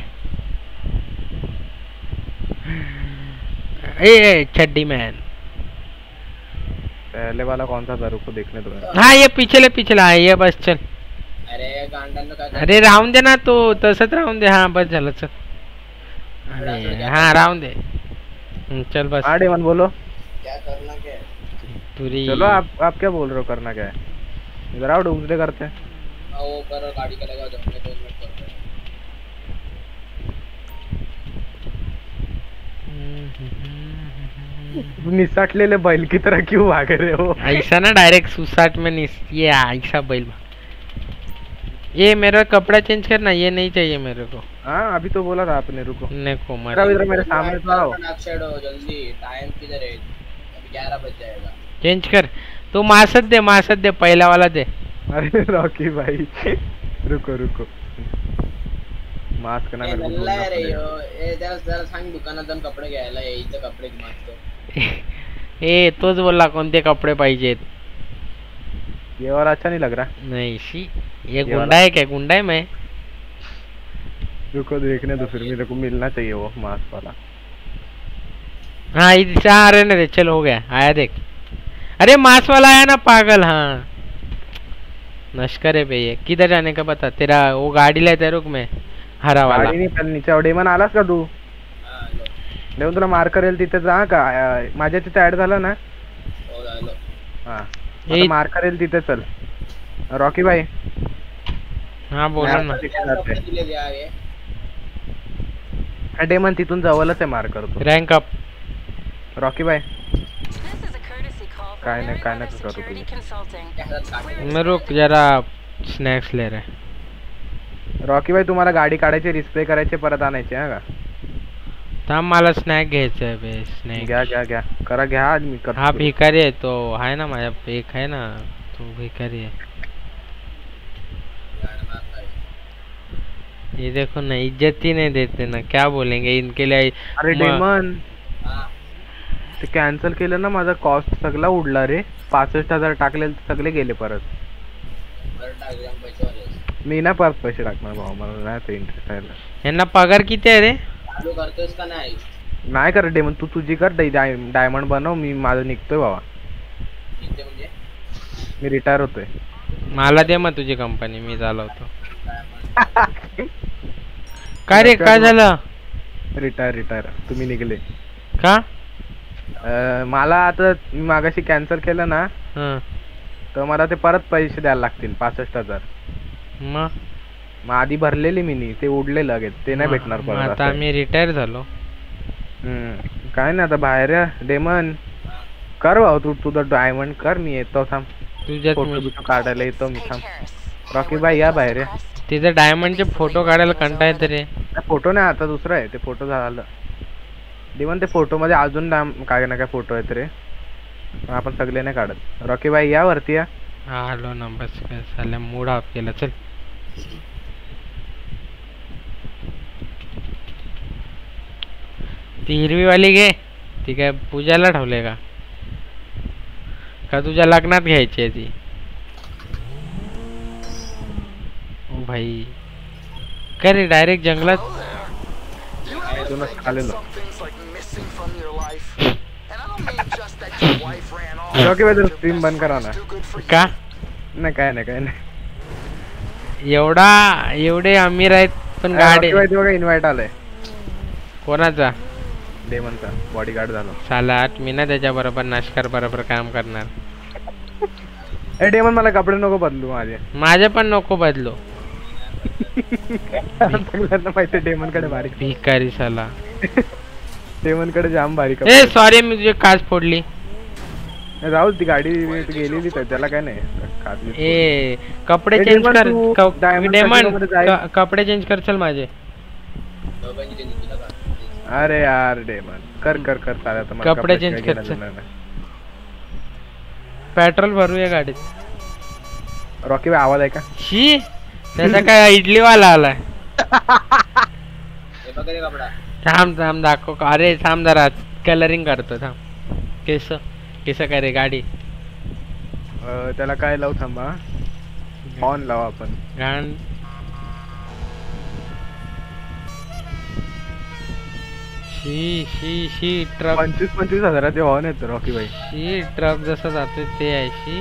ए चड्डी मैन। पहले वाला कौन सा था? रुको देखने दो। हाँ ये पिछले पिछला है, ये बस चल। अरे गांडन का। अरे राहून दे ना तो, तसंच राहून दे। हाँ बस झालं चल। अरे हाँ राहून दे, चल बस। हाँ डेमन बोलो, क्या करना क्या है? पूरी चलो आप आप क्या बोल रहे हो, करना क्या है? इधर आओ, डूबने करते हैं। वो करो, गाड़ी का लगा दो, मैं दो मिनट करता हूँ। निसटलेले बैल की तरह क्यों भाग रहे हो? ऐसा ना डायरेक्ट सुसाट में निस, ये ऐसा बैल। ये मेरा कपड़ा चेंज करना, ये नहीं चाहिए मेरे को। हाँ अभी तो बोला था आपने, रुको। देखो मर इधर मेरे सामने तो आओ। जल्दी, टाइम किधर है? अभी ग्यारह बज जाएगा। चेंज कर तो, मासद दे, मासद दे, पहला वाला दे। अरे रॉकी भाई रुको रुको, मास्क ना मेरे को बोलना रे यो, ए जरा जरा सांग दुकानात जाऊन कपडे घ्यायला, यायचं कपडे मागतो। ए तोच बोलला कोणते कपडे पाहिजेत। ये वाला अच्छा नहीं लग रहा। नहीं शी, ये गुंडा है क्या? गुंडा है मैं। रुको देखने दो, फिर मेरे को मिलना चाहिए वो मास्क वाला। हाँ इधर आ रहे ना, चल हो गया, आया देख। अरे मास्क वाला आया ना पागल। हाँ नश्कर है भैया, किधर जाने का बता। तेरा वो गाड़ी लेता है, रुक में हरा वाला। गाडी नाही पण नीचे डेमन आलास का तू? देऊन तुला मार्क करेल तिथे जा का, माझ्या तिथे ऍड झाला ना। हाँ आता मार्क करेल तिथे चल। रॉकी भाई हाँ बोला ना। डेमन तिथून जवळच आहे, मार्क करतो। रैंक अप रॉकी भाई काय नाही काय नाही करू तुम्ही। मैं रुक जरा, स्नॅक्स ले रहे। रॉकी भाई तुम्हाला गाडी काढायची, रिस्प्ले करायचे, परत आणायचे हा का? थांब मला स्नॅक घ्यायचं आहे बे। स्नॅक घ्या घ्या घ्या, करा घ्या। मी करतो। हा भिकारी आहे तो, आहे ना माझ्या, एक आहे ना तो भिकारी है। ये देखो ना, इज्जत ही नहीं देते ना, क्या बोलेंगे इनके लिए। अरे डेमन ते कॅन्सल केलं ना, माझा कॉस्ट सगळा उडला रे। पासष्ट हजार टाकले सगळे गेले परत। मी ना परत पैसे टाकणार भाऊ, मला नाही ते इंटरेस्ट आहे। यांना पगार किती आहे रे? चालू करतोस का नाही? नाही कर डेमन, तू तुझी कर, डायमंड बनव, मी माझं निघतोय बाबा। किती म्हणजे? मी रिटायर होतोय। मला दे मग तुझी कंपनी, मी चालवतो। काय रे काय झालं? रिटायर रिटायर तुम्ही निघले का? मला आता मी मागाशी कॅन्सल केलं ना, तर मला ते परत पैसे द्यायला लागतील पासष्ट हजार। मग मग आधी भरलेली मी नी, ते उडले लगेच, ते नाही भेटणार परत। आता मी रिटायर झालो। हम्म काय नाही आता बाहेर डेमन कर भाऊ, तू तुझं डायमंड कर, मी येतो थांब। तुझ्यात फोटो बिटो काढायला येतो मी, थांब। रॉकी भाई या बाहेर। तिथे डायमंडचे फोटो काढायला कंटाळा येतो रे। फोटो नाही, आता दुसरं आहे ते, फोटो झालं डेमन। ते फोटो मध्ये अजून काय ना काय फोटो आहेत रे, आपण सगळे नाही काढत। रॉकी भाई या वरती या। हा आलो ना, बस काय झालं, मूड ऑफ केला। चल ती हिरवी वाली घे, ती काय पूजाला ठेवले का? का तुझ्या लग्नात घ्यायची आहे ती? भाई काय रे डायरेक्ट जंगलात इथूनच आलेलो रॉकी भाई जरा स्ट्रीम बंद करा ना का नाही काय नाही काय नाही एवढा एवढे अमीर आहेत पण गाडी रॉकी भाई बघा इन्व्हाइट आलाय कोणाचा डेमनचा बॉडीगार्ड झालो साला मी ना त्याच्या बरोबर नाशकार बरोबर काम करणार ए डेमन मला कपडे नको बदलू माझे माझे पण नको बदलो सगळ्यांना माहिती डेमन कडे भारी भिकारी साला डेमन कडे जाम भारी ए कपडे सॉरी मी तुझी काच फोडली राहुल ती गाडी गेलेली तर त्याला काय नाही काच बीच ए कपडे ए, चेंज डेमन, कर तू क- डायमंड डेमन साठी जाय. क- कपडे चेंज कर चल माझे दोघांची त्यांनी तुला का? अरे यार डेमन कर कर कर चालेल आता मला कपडे कपड्यात change काय कर, घेणं देणं नाही. पेट्रोल भरूया गाडीत रॉकी भाई आवाज आहे का शी त्याचा काय इडली वाला आलाय हे बघ रे कपडा. थांब थांब दाखव अरे थांब जरा कलरिंग करतो थांब केस केस काय रे गाडी अं, त्याला काय लावू थांबा ऑन लाव आपण घाण शी शी शी ट्रक पंचवीस पंचवीस हजाराचे ऑन येतो रॉकी भाई शी ट्रक जसं जातोय ते आहे शी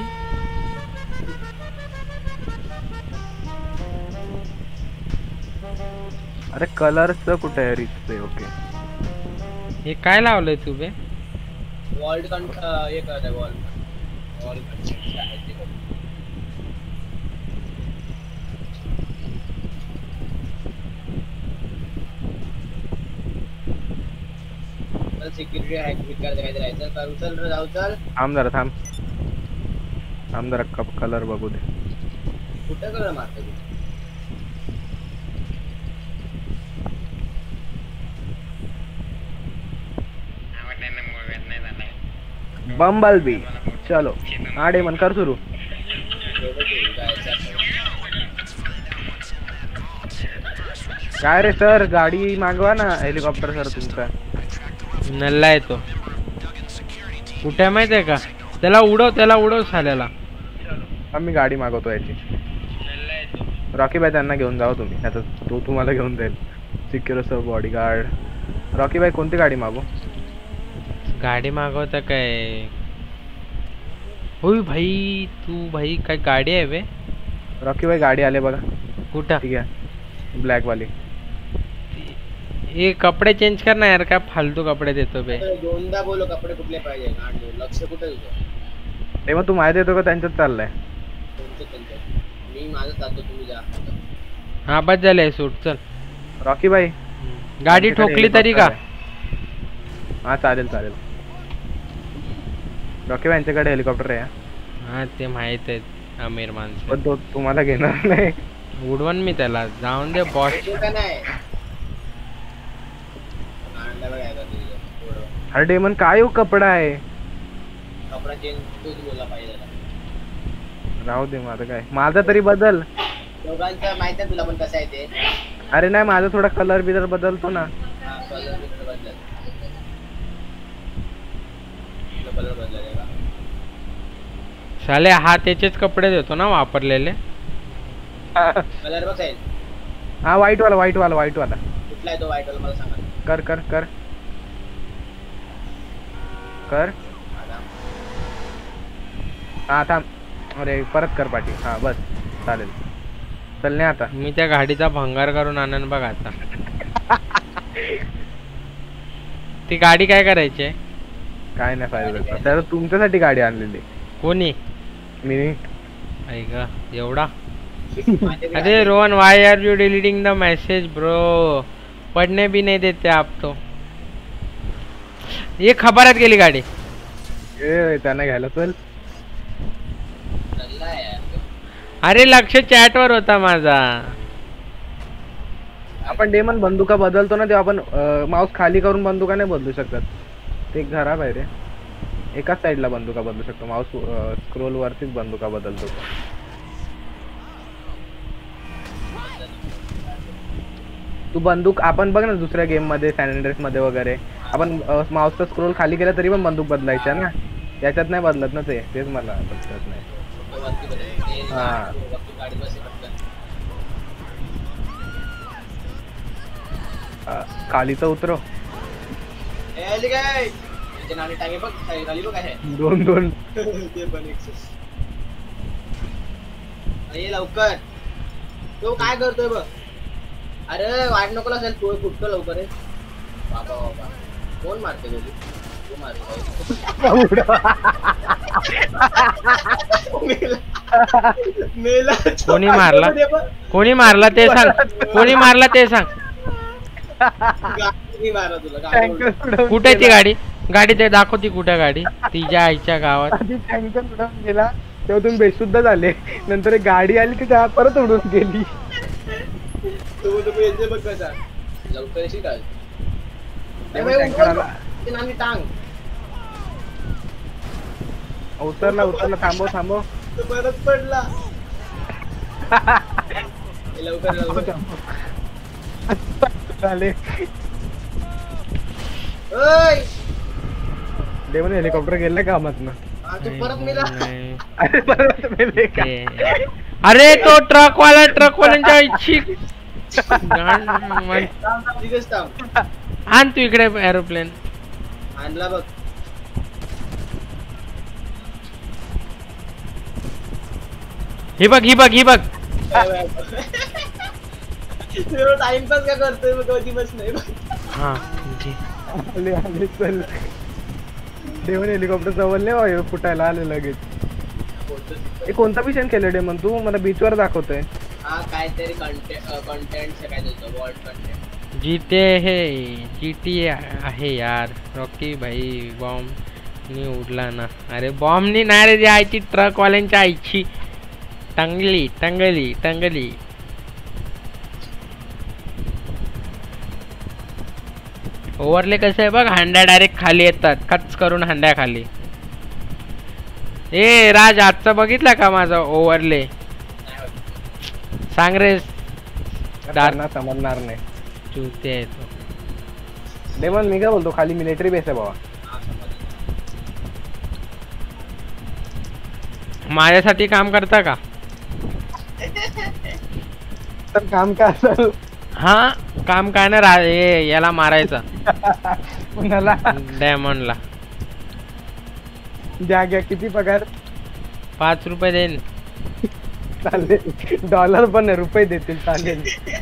अरे कलरच कुठे आहे रिच ओके हे काय लावलंय तू बे वॉल्ट कं हे करत आहे वॉल वॉल कंटेंट आहे ते कर. चल सिक्युरिटी हॅक बिक करायचं काय राहायचं कर उचल रे जाऊ चल थांब जरा थांब थांब जरा कप कलर बघू दे कुठं कलर मारतो तू बम्बल बी चलो हा डेमन कर सुरू दोघं ठेवू जायचं काय रे सर गाडी मागवा ना हेलिकॉप्टर सर तुमचा नल्ला येतो कुठे माहितीये का त्याला उडव त्याला उडव साल्याला आम्ही गाडी मागवतो याची रॉकी भाई त्यांना घेऊन जाओ तुम्ही आता तो तुम्हाला घेऊन जाईल सिक्युअर असं बॉडीगार्ड रॉकी भाई कोणती गाडी मागू गाडी मागवता काय होय भाई तू भाई काय गाडी आहे बे रॉकी भाई गाडी आले बघा कुठं ठीक आहे ब्लॅक वाली हे कपडे चेंज कर ना यार काय फालतू कपडे देतो बे दोनदा बोलो कपडे कुठले पाहिजे गाड देऊ लक्ष कुठे तुझं तेव्हा तू माहिती येतो का त्यांच्यात चाललंय तुमचं त्यांचं मी माझं जातो तुम्ही जा हा बस झालंय सूट चल रॉकी भाई गाडी ठोकली तरी का हा चालेल चालेल रॉकी भाई यांच्याकडे हेलिकॉप्टर आहे हा ते माहित आहे अमीर माणसं पण तो तुम्हाला घेणार नाही उडवण मी त्याला जाऊन दे बॉस का नाही गांडा बघ काय करतो तुझं अरे डेमन काय हो कपडा आहे कपडा चेंज तूच बोलला पाहिजे त्याला. राहू दे माझं काय माझा तरी बदल दोघांचं माहित आहे तुला पण कसं आहे ते अरे नाही माझा थोडा कलर बिलर बदलतो ना हा कलर बिलर बदलत तुला कलर बदलायचा का साले हा त्याचेच कपडे देतो ना वापरलेले कलर बघ साहेब हा व्हाईट वाला व्हाईट वाला व्हाईट वाला कुठला आहे तो वाईट वाला मला सांगा कर कर कर कर हा थांब अरे परत कर पाठी हा बस चालेल चल नाही आता मी त्या गाडीचा भंगार करून आणन बघ आता ती गाडी काय करायची आहे? काय नाही फायदा त्याला तुमच्यासाठी गाडी आणलेली कोणी मी ऐका एवढा अरे Rohan why are you deleting the message bro पढ़ने भी नहीं देते आप तो ये खबरात गेली गाडी ए त्यांना घ्यायला चल चालला आहे अरे लक्ष चॅट वर होता माझा आपण डेमन बंदुका बदलतो ना तेव्हा आपण माऊस खाली करून बंदुका नाही बदलू शकत ते एक खराब आहे रे एकाच साईडला बंदुका बदलू शकतो माऊस स्क्रोल वरतीच बंदुका बदलतो तू बंदूक आपण बघ ना दुसऱ्या गेम मध्ये सॅन अँड्रेस मध्ये वगैरे आपण माऊसचा स्क्रोल खाली केला तरी पण बंदूक बदलायच्या ना याच्यात नाही बदलत ना ते तेच मला बदलत नाही वरती बदल हा गाडी बस खालीचं उतरव. ए आली काय त्याच्या नाणी टाके बघ खाली बघ आहे दोन दोन ते पण एक्सेस. अरे लवकर तो काय करतोय बघ. अरे वाट नको असेल तू फुटतो लवकर आहे. बाबा बाबा कोण मारते गोली तू मारतो. मेला कोणी मारला कोणी मारला ते सांग. कोणी मारला ते सांग. गाडी मारा तुला गाडी कुठे ती गाडी गाडी ते दाखव ती कुठे गाडी तिच्या आईच्या गावात. आधी टँकर उडून गेला तेव्हा तुम्ही बेशुद्ध झाले. नंतर एक गाडी आली ती त्या परत उडून गेली. तू तू येते बघ कसा लवकर येशील का. टँकर आला. ते नाणी टांग उतरला उतरला थांबव थांबव. तो परत पडला. लवकर लवकर झाले. ओय देवन हेलिकॉप्टर गेलं कामातनं. हा, तू परत मेला. नाही. अरे परत मेले का? ते- अरे तो ट्रक वाला ट्रक वाल्यांच्या इच्छी थांब थांब तिथेच थांब. आण तू इकडे एरोप्लेन. आणला बघ. ही बघ ही बघ ही बघ. टाइमपास का करतोय मग कधी बस नाही बघ. हा जी. आले आले चल. देवन हेलिकॉप्टर जवळ वायू फुटायला आले लगेच. हे कोणता मिशन केलं डेमन तू मला बीचवर दाखवतोय. हा काहीतरी कंटेंट कंटेंट काय देतो वर्ल्ड कंटेंट. जीते हे जीटी आहे यार. रॉकी भाई बॉम्ब नी उडला ना. अरे बॉम्ब नी नाही रे. आईची ट्रक वाल्यांच्या आईची टंगली टंगली टंगली. ओव्हरले कसं आहे बघ. हांड्या डायरेक्ट खाली येतात कच करून हांड्या खाली. ए राज आजचा बघितला का माझा ओव्हरले. सांग रे. त्यांना समजणार नाही. चुलते आहे तो. डेमन मी काय बोलतो खाली मिलिटरी बेस आहे बाबा. माझ्यासाठी काम करता का. तर काम काय असेल. हा काम काय ना रा हे याला मारायचं कुणाला डायमंडला. घ्या घ्या किती पगार. पाच रुपये देईन. चालेल डॉलर पण नाही रुपये देतील चालेल.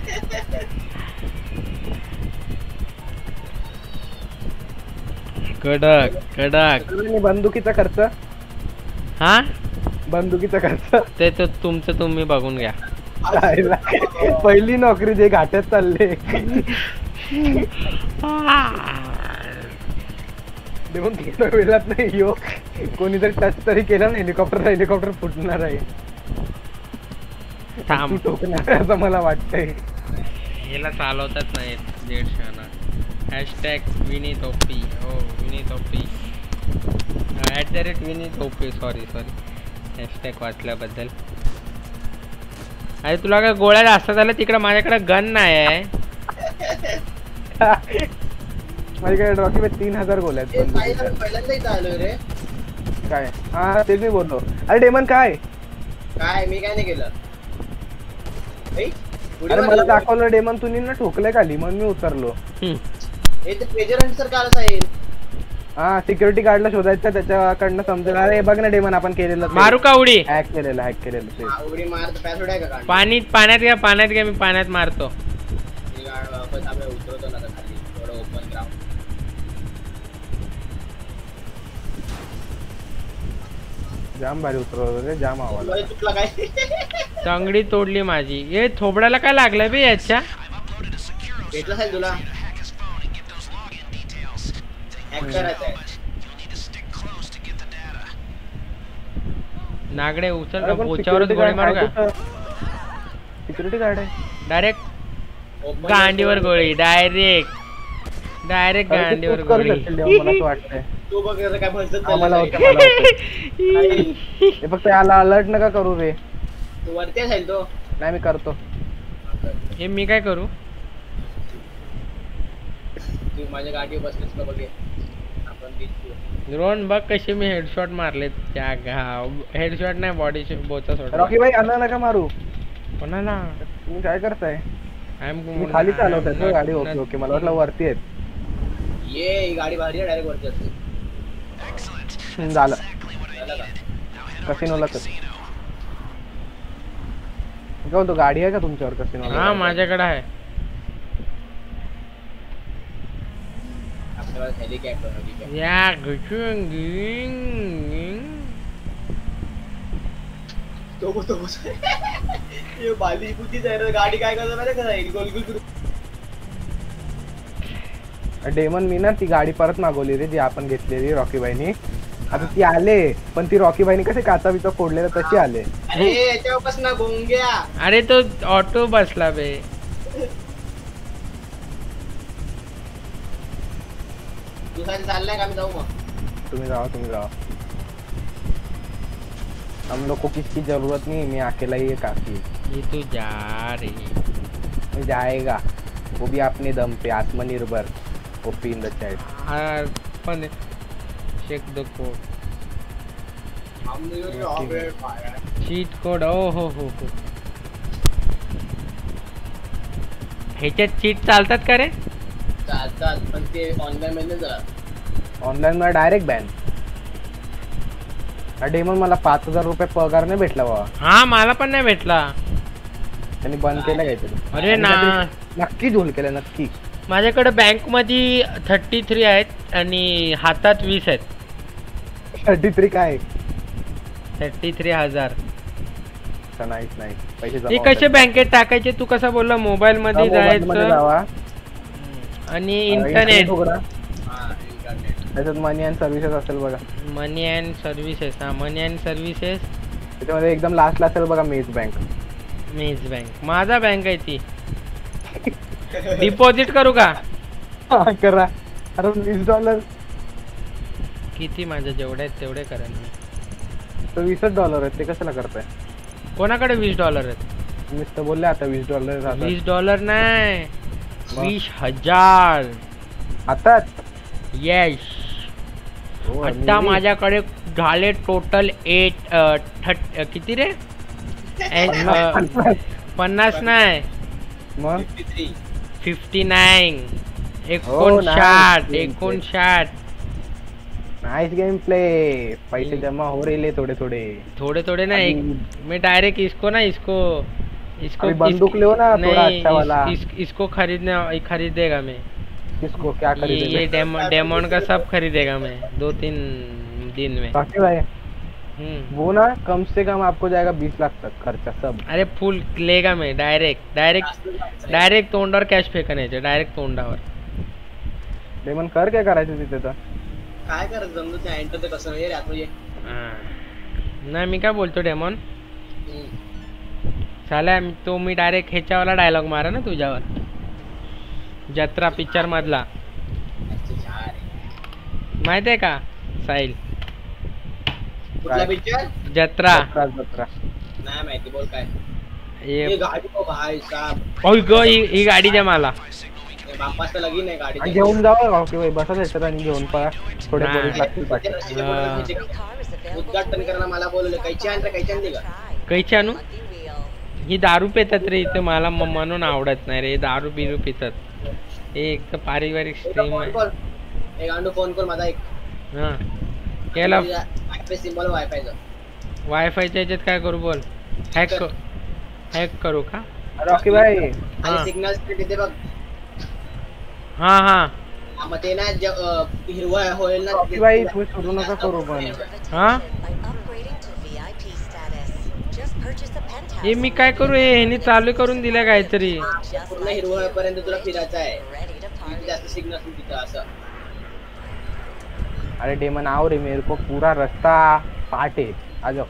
कडक कडक. आणि बंदुकीचा खर्च. हा बंदुकीचा खर्च ते तर तुमचं तुम्ही बघून घ्या. राहिला. पहिली नोकरी जे घाट्यात चालले. देऊन वेळात नाही यो कोणीतरी टच तरी केलं ना हेलिकॉप्टर हेलिकॉप्टर फुटणार आहे. थांब टोकणार आहे असं मला वाटतंय. याला चालवतात नाही दीडशाना. Hashtag Vineet OP. हो Vineet OP at the rate Vineet OP. Sorry sorry hashtag वाचल्याबद्दल. अरे तुला काय गोळ्या जास्त झाल्या तिकडं. माझ्याकडे गन नाही आहे. माझ्याकडे रॉकी मध्ये तीन हजार गोळ्या आहेत. पहिल्यांदा इथं आलोय रे. काय हा तेच मी बोलतो. अरे डेमन काय काय मी काय नाही केलं. ऐ, उडी अरे मारली मला बघ. दाखवलं डेमन तुम्ही ना ठोकलंय खाली म्हणून मी उतरलो. हम्म. हे तर ट्रेजर हंट सारखं आलं साहेब. हा सिक्युरिटी गार्डला शोधायचं त्याच्याकडनं समजेल. अरे बघ ना डेमन आपण केलेलं ते. मारू का उडी. हॅक केलेलं हॅक केलेलं ते. हा, उडी मार तर पॅसोड आहे का काढ. पाणी पाण्यात घ्या पाण्यात घ्या. मी पाण्यात मारतो. मी गाड वापस आपण उतरवतो ना आता खाली थोडं ओपन ग्राउंड. जाम भारी उतरवलं रे जाम आवाज. मध्ये चुकला काय. चांगडी तोडली माझी. हे थोबड्याला काय लागलंय बे याच्या. भेटलं साहेब तुला. हॅक करायचं आहे. नागडे उचल का पोच्यावरच गोळी मारू का. सिक्युरिटी गार्ड आहे. डायरेक्ट Open गांडीवर ग्राउंड. गोळी. डायरेक्ट डायरेक्ट अरे ते गांडीवर पुष्कर गोळी. करतील देवा, मला असं वाटतंय. तू बघ रे काय भरसत आम्हाला चाललंय. होतं, मला होतं. हे फक्त याला अलर्ट नका करू रे. तू वरती असेल तो. नाही मी करतो. हे मी काय करू. तू माझ्या गाडीवर बसलेस का बघे. आपण बीच द्रोण बघ कशी मी हेडशॉट मारले. त्या घाव हेडशॉट नाही बॉडी बोचा सोडला. रॉकी भाई अन्ना नका मारू. कोणाला तुम्ही काय करताय. तुम्ही खाली चालवताय ना गाडी? ओके ओके, मला वाटलं वरती आहेत. ये ही गाडी भारी आहे, डायरेक्ट वरती असते. झालं झालं का? कसिनोला तर काय बोलतो, गाडी आहे का तुमच्यावर कसिनोला? हा माझ्याकडे आहे. आपल्याला हेलिकॉप्टर या गुचुंगिंग तो तो ये बाली कुठे आहे रे? गाडी काय करतो माहिती का? एक गोल गोल डेमन मी ना ती गाडी परत मागवली रे, जी आपण घेतलेली रॉकी बाईनी. आता ती आले, पण ती रॉकी बाईनी कसे काचा बिचा फोडलेला तशी आले. अरे याच्यावर बस ना गोंग्या. अरे तो ऑटो बसला बे. तू काय चाललाय का? मी जाऊ मग. तुम्ही जाओ तुम्ही जाओ, हम लोग को किसकी जरूरत नहीं, मैं अकेला ही है काफी. ये तू जा रे. मैं जाएगा, वो भी अपने दम पे, आत्मनिर्भर. OP in the chat. हाँ पण check the code. Cheat code. ओ हो हो हो. ह्याच्यात चीट चालतात का रे? चालतात, पण ते ऑनलाईन मध्ये जरा ऑनलाईन मध्ये डायरेक्ट बॅन. डेमन मला पाच हजार रुपये पगार नाही भेटला बाबा. हा मला पण नाही भेटला. त्यांनी बंद केलं काहीतरी. अरे ना, नक्की झोल केलं नक्की. माझ्याकडे बँक मध्ये थर्टी थ्री आहेत आणि हातात वीस आहेत. थर्टी थ्री काय? थर्टी थ्री हजार. नाहीच नाही पैसे ते कसे बँकेत टाकायचे? तू कसा बोलला? मोबाईल मध्ये जायचं आणि इंटरनेट. त्याच्यात मनी अँड सर्व्हिसेस असेल बघा. Money and services. हा मनी अँड सर्व्हिसेस. त्याच्यामध्ये एकदम लास्टला असेल बघा मेज बँक. मेज बँक माझा बँक आहे ती. डिपॉझिट करू का? हा करा. अरे वीस डॉलर किती? माझ्या जेवढे आहेत तेवढे करा. तर वीसच डॉलर आहेत, ते कशाला करताय? कोणाकडे वीस डॉलर आहेत? तुम्हीच तर बोलले आता वीस डॉलर. वीस डॉलर नाही, वीस हजार हातात. येस. आता माझ्याकडे झाले टोटल एट थर्ट किती रे? पन्नास नाही मग फिफ्टी नाईन. एकोणसाठ. एकोणसाठ. Nice game play. पैसे जमा हो रहे थोड़े थोड़े थोड़े थोड़े ना. एक मैं डायरेक्ट इसको ना इसको इसको बंदूक ले ना थोड़ा अच्छा वाला. इस, इसको खरीदने खरीदेगा मैं. किसको क्या खरीदेगा? ये, ये डेमन डेमन का सब खरीदेगा मैं दो तीन दिन में. भाई वो ना कम से कम आपको जाएगा बीस लाख तक खर्चा सब. अरे फुल लेगा मैं डायरेक्ट डायरेक्ट डायरेक्ट तोंडावर कॅश फेकण्याचे. डायरेक्ट तोंडावर. डेमन कर काय करायचं तिथे तर? काय करत जमलं ते एंटर ते कसं रे आता ये. नाही मी काय बोलतो डेमन साला, तो मी डायरेक्ट ह्याच्यावाला डायलॉग मारा ना तुझ्यावर. जत्रा पिक्चर मधला माहित आहे का साहिल? कुठला पिक्चर? जत्रा. जत्रा नाही माहिती. बोल काय? ये ये गाडी को भाई साहब. ओय गो ही गाडी द्या मला. बापाचं लगीन आहे गाडी. घेऊन जाऊ ओके भाई. बसा त्याच्यात आणि घेऊन पळा. थोडे पोलीस लागतील पाठी. उद्घाटन करायला मला बोलवलं. कैची आण रे? कैची आणली का? कैची आणू? ही दारू पितात रे इथे. मला म्हणून आवडत नाही रे दारू बिरू पितात. एक तर पारिवारिक स्ट्रीम आहे. एक अंडू फोन कर माझा. एक हा केला. Wifi symbol वायफायचा. वायफायच्या याच्यात काय करू बोल? हॅक हॅक करू का? रॉकी भाई आणि सिग्नल स्पीड येते बघ. हा हा मग ते ना हिरवा होईल ना. रॉकी भाई तुम्ही सोडू नका करू पण. हा हे मी काय करू? हे ह्यानी चालू करून दिलं काहीतरी. पूर्ण हिरवा पर्यंत तुला फिरायचं आहे. जास्त सिग्नल तिथं असं. अरे डेमन आओ रे, मेरे को पूरा रास्ता पाट है. आ जाओ.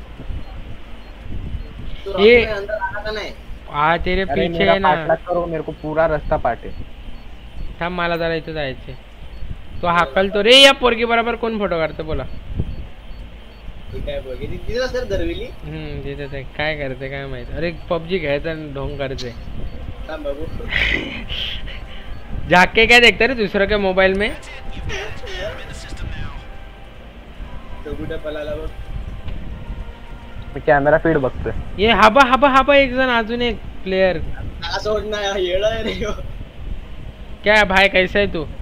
ये अंदर आना नहीं. आ तेरे अरे पीछे मेरा है ना. पाठलाग करो, मेरे को पूरा रास्ता पाट है. थांब मला जरा इथं जायचंय. तो हाकलतो रे. या पोरगी बरोबर कोण फोटो काढतो बोला? काय बोलगे तिथे सर दरवेली. हम्म तिथे ते काय करते काय माहित. अरे पबजी खेळायचं आणि ढोंग करते. थांब बघू. झाके क्या देखते रे दूसरों के मोबाइल में? तो कुठे पळाला बघ. मी कॅमेरा फीड बघतोय. ये हबा हबा हबा एक जण अजून एक प्लेयर. त्याला सोड ना येड आहे रे ह्यो. क्या भाई कैसा है तू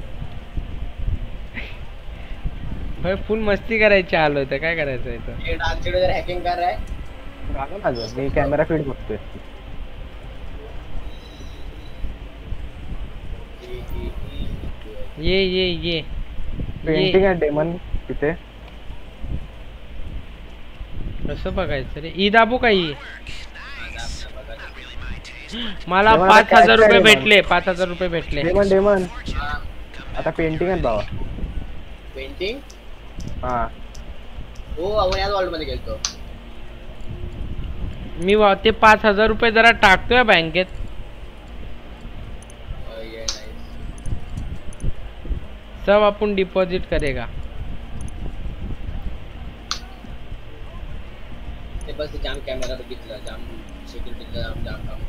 भाई फुल मस्ती करायची आलो तर काय करायचं इथं ये डार्क शेडो जर हॅकिंग कर रहा है झालं माझं मी कॅमेरा फीड बघतोय ये ये ये पेंटिंग आहे डेमन तिथे कसं बघायचं रे ई दाबू काही मला डेमन पाच आता हजार काय रुपये डेमन? भेटले पाच हजार रुपये भेटले डेमन डेमन आता पेंटिंग आहे बाबा पेंटिंग हा हो आपण याच वर्ल्ड मध्ये गेलतो मी वा- ते पाच हजार रुपये जरा टाकतोय बँकेत Oh, yeah, nice. सब आपण डिपॉझिट करेगा ते बस जाम कॅमेरा बघितला जाम सिक्युरिटीचा जाम जाम काम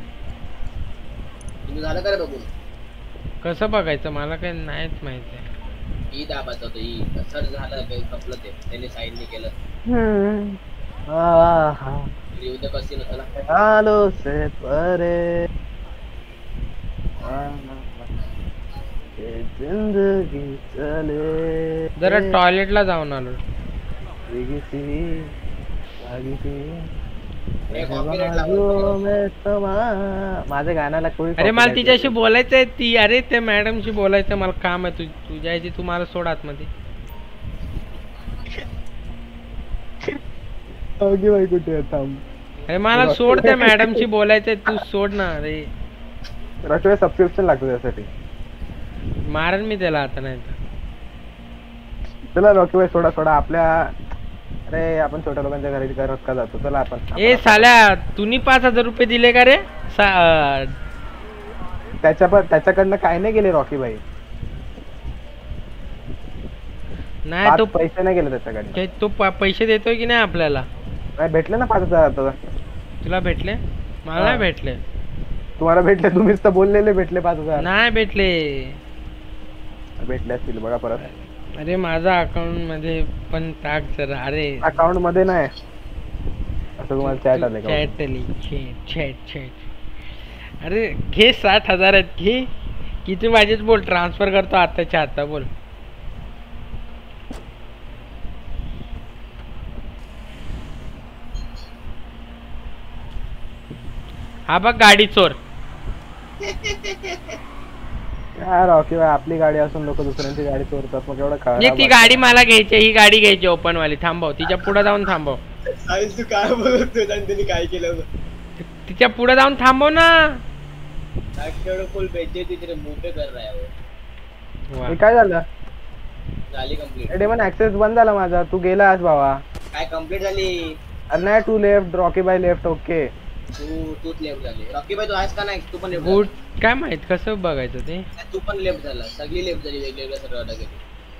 तुम्ही झालं का रे बघून कसं बघायचं मला काही नाहीच माहिती आहे ई दाबाचं होतं ई सर झालं काही कपलं ते त्याने साईन नाही केलं आहा, तरी उद्या कशी नसला आलो से परे ये जिंदगी चले जरा टॉयलेटला जाऊन आलो भीगी-सी, भागी-सी, हे copyright बाजू में समा- माझ्या गाण्याला कोणी अरे मला copyright तिच्याशी नाही. बोलायचंय ती अरे त्या मॅडमशी बोलायचं मला काम आहे तू तुझ्या याची तू मला सोड आतमध्ये ओके बाई कुठे आहे? थांब अरे मला सोड त्या मॅडमशी बोलायचंय तू सोड ना अरे रचवे सबस्क्रिप्शन लागतं त्यासाठी मारन मी त्याला आता नाही तर चला रॉकी भाई सोडा सोडा आपल्या अरे आपण छोट्या लोकांच्या घरी करत का जातो चला आपण ए साल्या तुम्ही पाच हजार रुपये दिले का रे सा- अं, त्याच्या पण त्याच्याकडनं काय नाही गेले रॉकी भाई नाही पाच तो पैसे नाही गेले त्याच्याकडे ते- तो प- पैसे देतोय की नाही आपल्याला नाही भेटले ना पाच हजार आता तुला भेटले मला हा. नाही भेटले तुम्हाला भेटले तुम्हीच तर बोललेले भेटले पाच हजार नाही भेटले भेटले असतील बघा परत अरे माझा अकाउंट मध्ये पण टाक जरा अरे अकाउंट मध्ये नाही असं तुम्हाला चॅट आले का चॅट आली चॅट चॅट चॅट अरे घे साठ हजार आहेत घे किती पाहिजेच बोल ट्रान्सफर करतो आताच्या आता बोल हा बघ गाडी चोर काय रॉकी भाई आपली गाडी असून लोक दुसऱ्यांची गाडी चोरतात मग एवढं नाही ती खराब गाडी मला घ्यायची ही गाडी घ्यायची ओपन वाली थांबव तिच्या पुढे जाऊन थांबव साईज तू काय बोलतोय आणि त्यांनी काय केलं तिच्या पुढे जाऊन थांबव ना डार्क फुल बेचे तिथे मोठे कर रहा है वो वा. हे काय झालं झाली कंप्लीट डेमन ऍक्सेस बंद झाला माझा तू गेलास भावा काय कंप्लीट झाली अरे नाही two left Rocky bye left okay तू तूच लेफ्ट झाली रॉकी भाई तू आहेस का नाही तू पण लेफ्ट गुड काय माहित कसं बघायचं ते तू पण लेफ्ट झाला सगळी लेफ्ट झाली वेगवेगळ्या सर्वांना गेली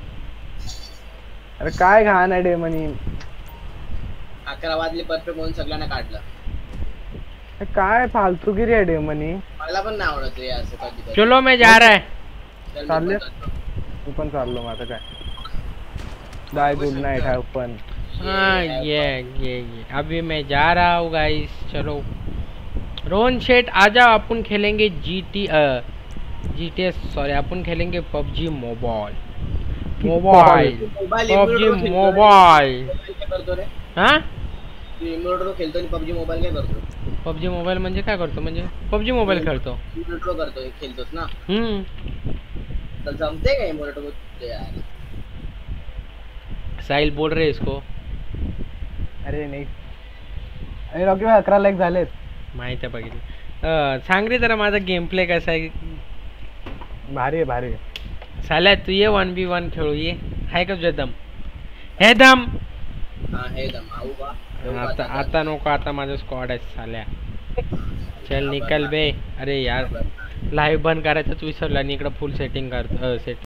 अरे काय घाण आहे डेमनी अकरा वाजले परफेक्ट म्हणून सगळ्यांना काढलं हे काय फालतूगिरी आहे डेमनी मला पण नाही आवडत रे असं कधी कधी. चलो मैं जा रहा है चल मी चालले? पण जातो. तू पण चाललो माझं काय bye good night have fun हाँ ये ये ये अभी मैं जा रहा हूँ गाइस चलो रोहन शेठ आ जाओ अपन खेलेंगे G T G T S sorry अपन खेलेंगे PUBG mobile mobile mobile PUBG emulator खेळतो रे. मोबाइल काय करतो रे हाँ तू इम्युलेटर खेळतो आणि पबजी मोबाईल काय करतो पबजी मोबाइल म्हणजे काय करतो म्हणजे पबजी मोबाइल खेळतो इम्युलेटर करतो खेळतोस ना हम्म तर जमते का इम्युलेटर यार साहिल बोल रहे इसको अरे नाही अरे रॉकी भाई अकरा लाईक झालेत माहिती आहे बघितलं अं, सांग रे जरा माझा गेम प्ले कसा आहे भारी आहे भारी आहे साल्या तू ये वन बी वन खेळू ये हाय का तुझ्या दम हे दम हा हे दम आऊ बा आता आता नको आता माझा स्क्वॉड आहे साल्या चल निकल बे अरे यार लाईव्ह बंद करायचंच विसरलं आणि इकडं फुल सेटिंग करतो सेट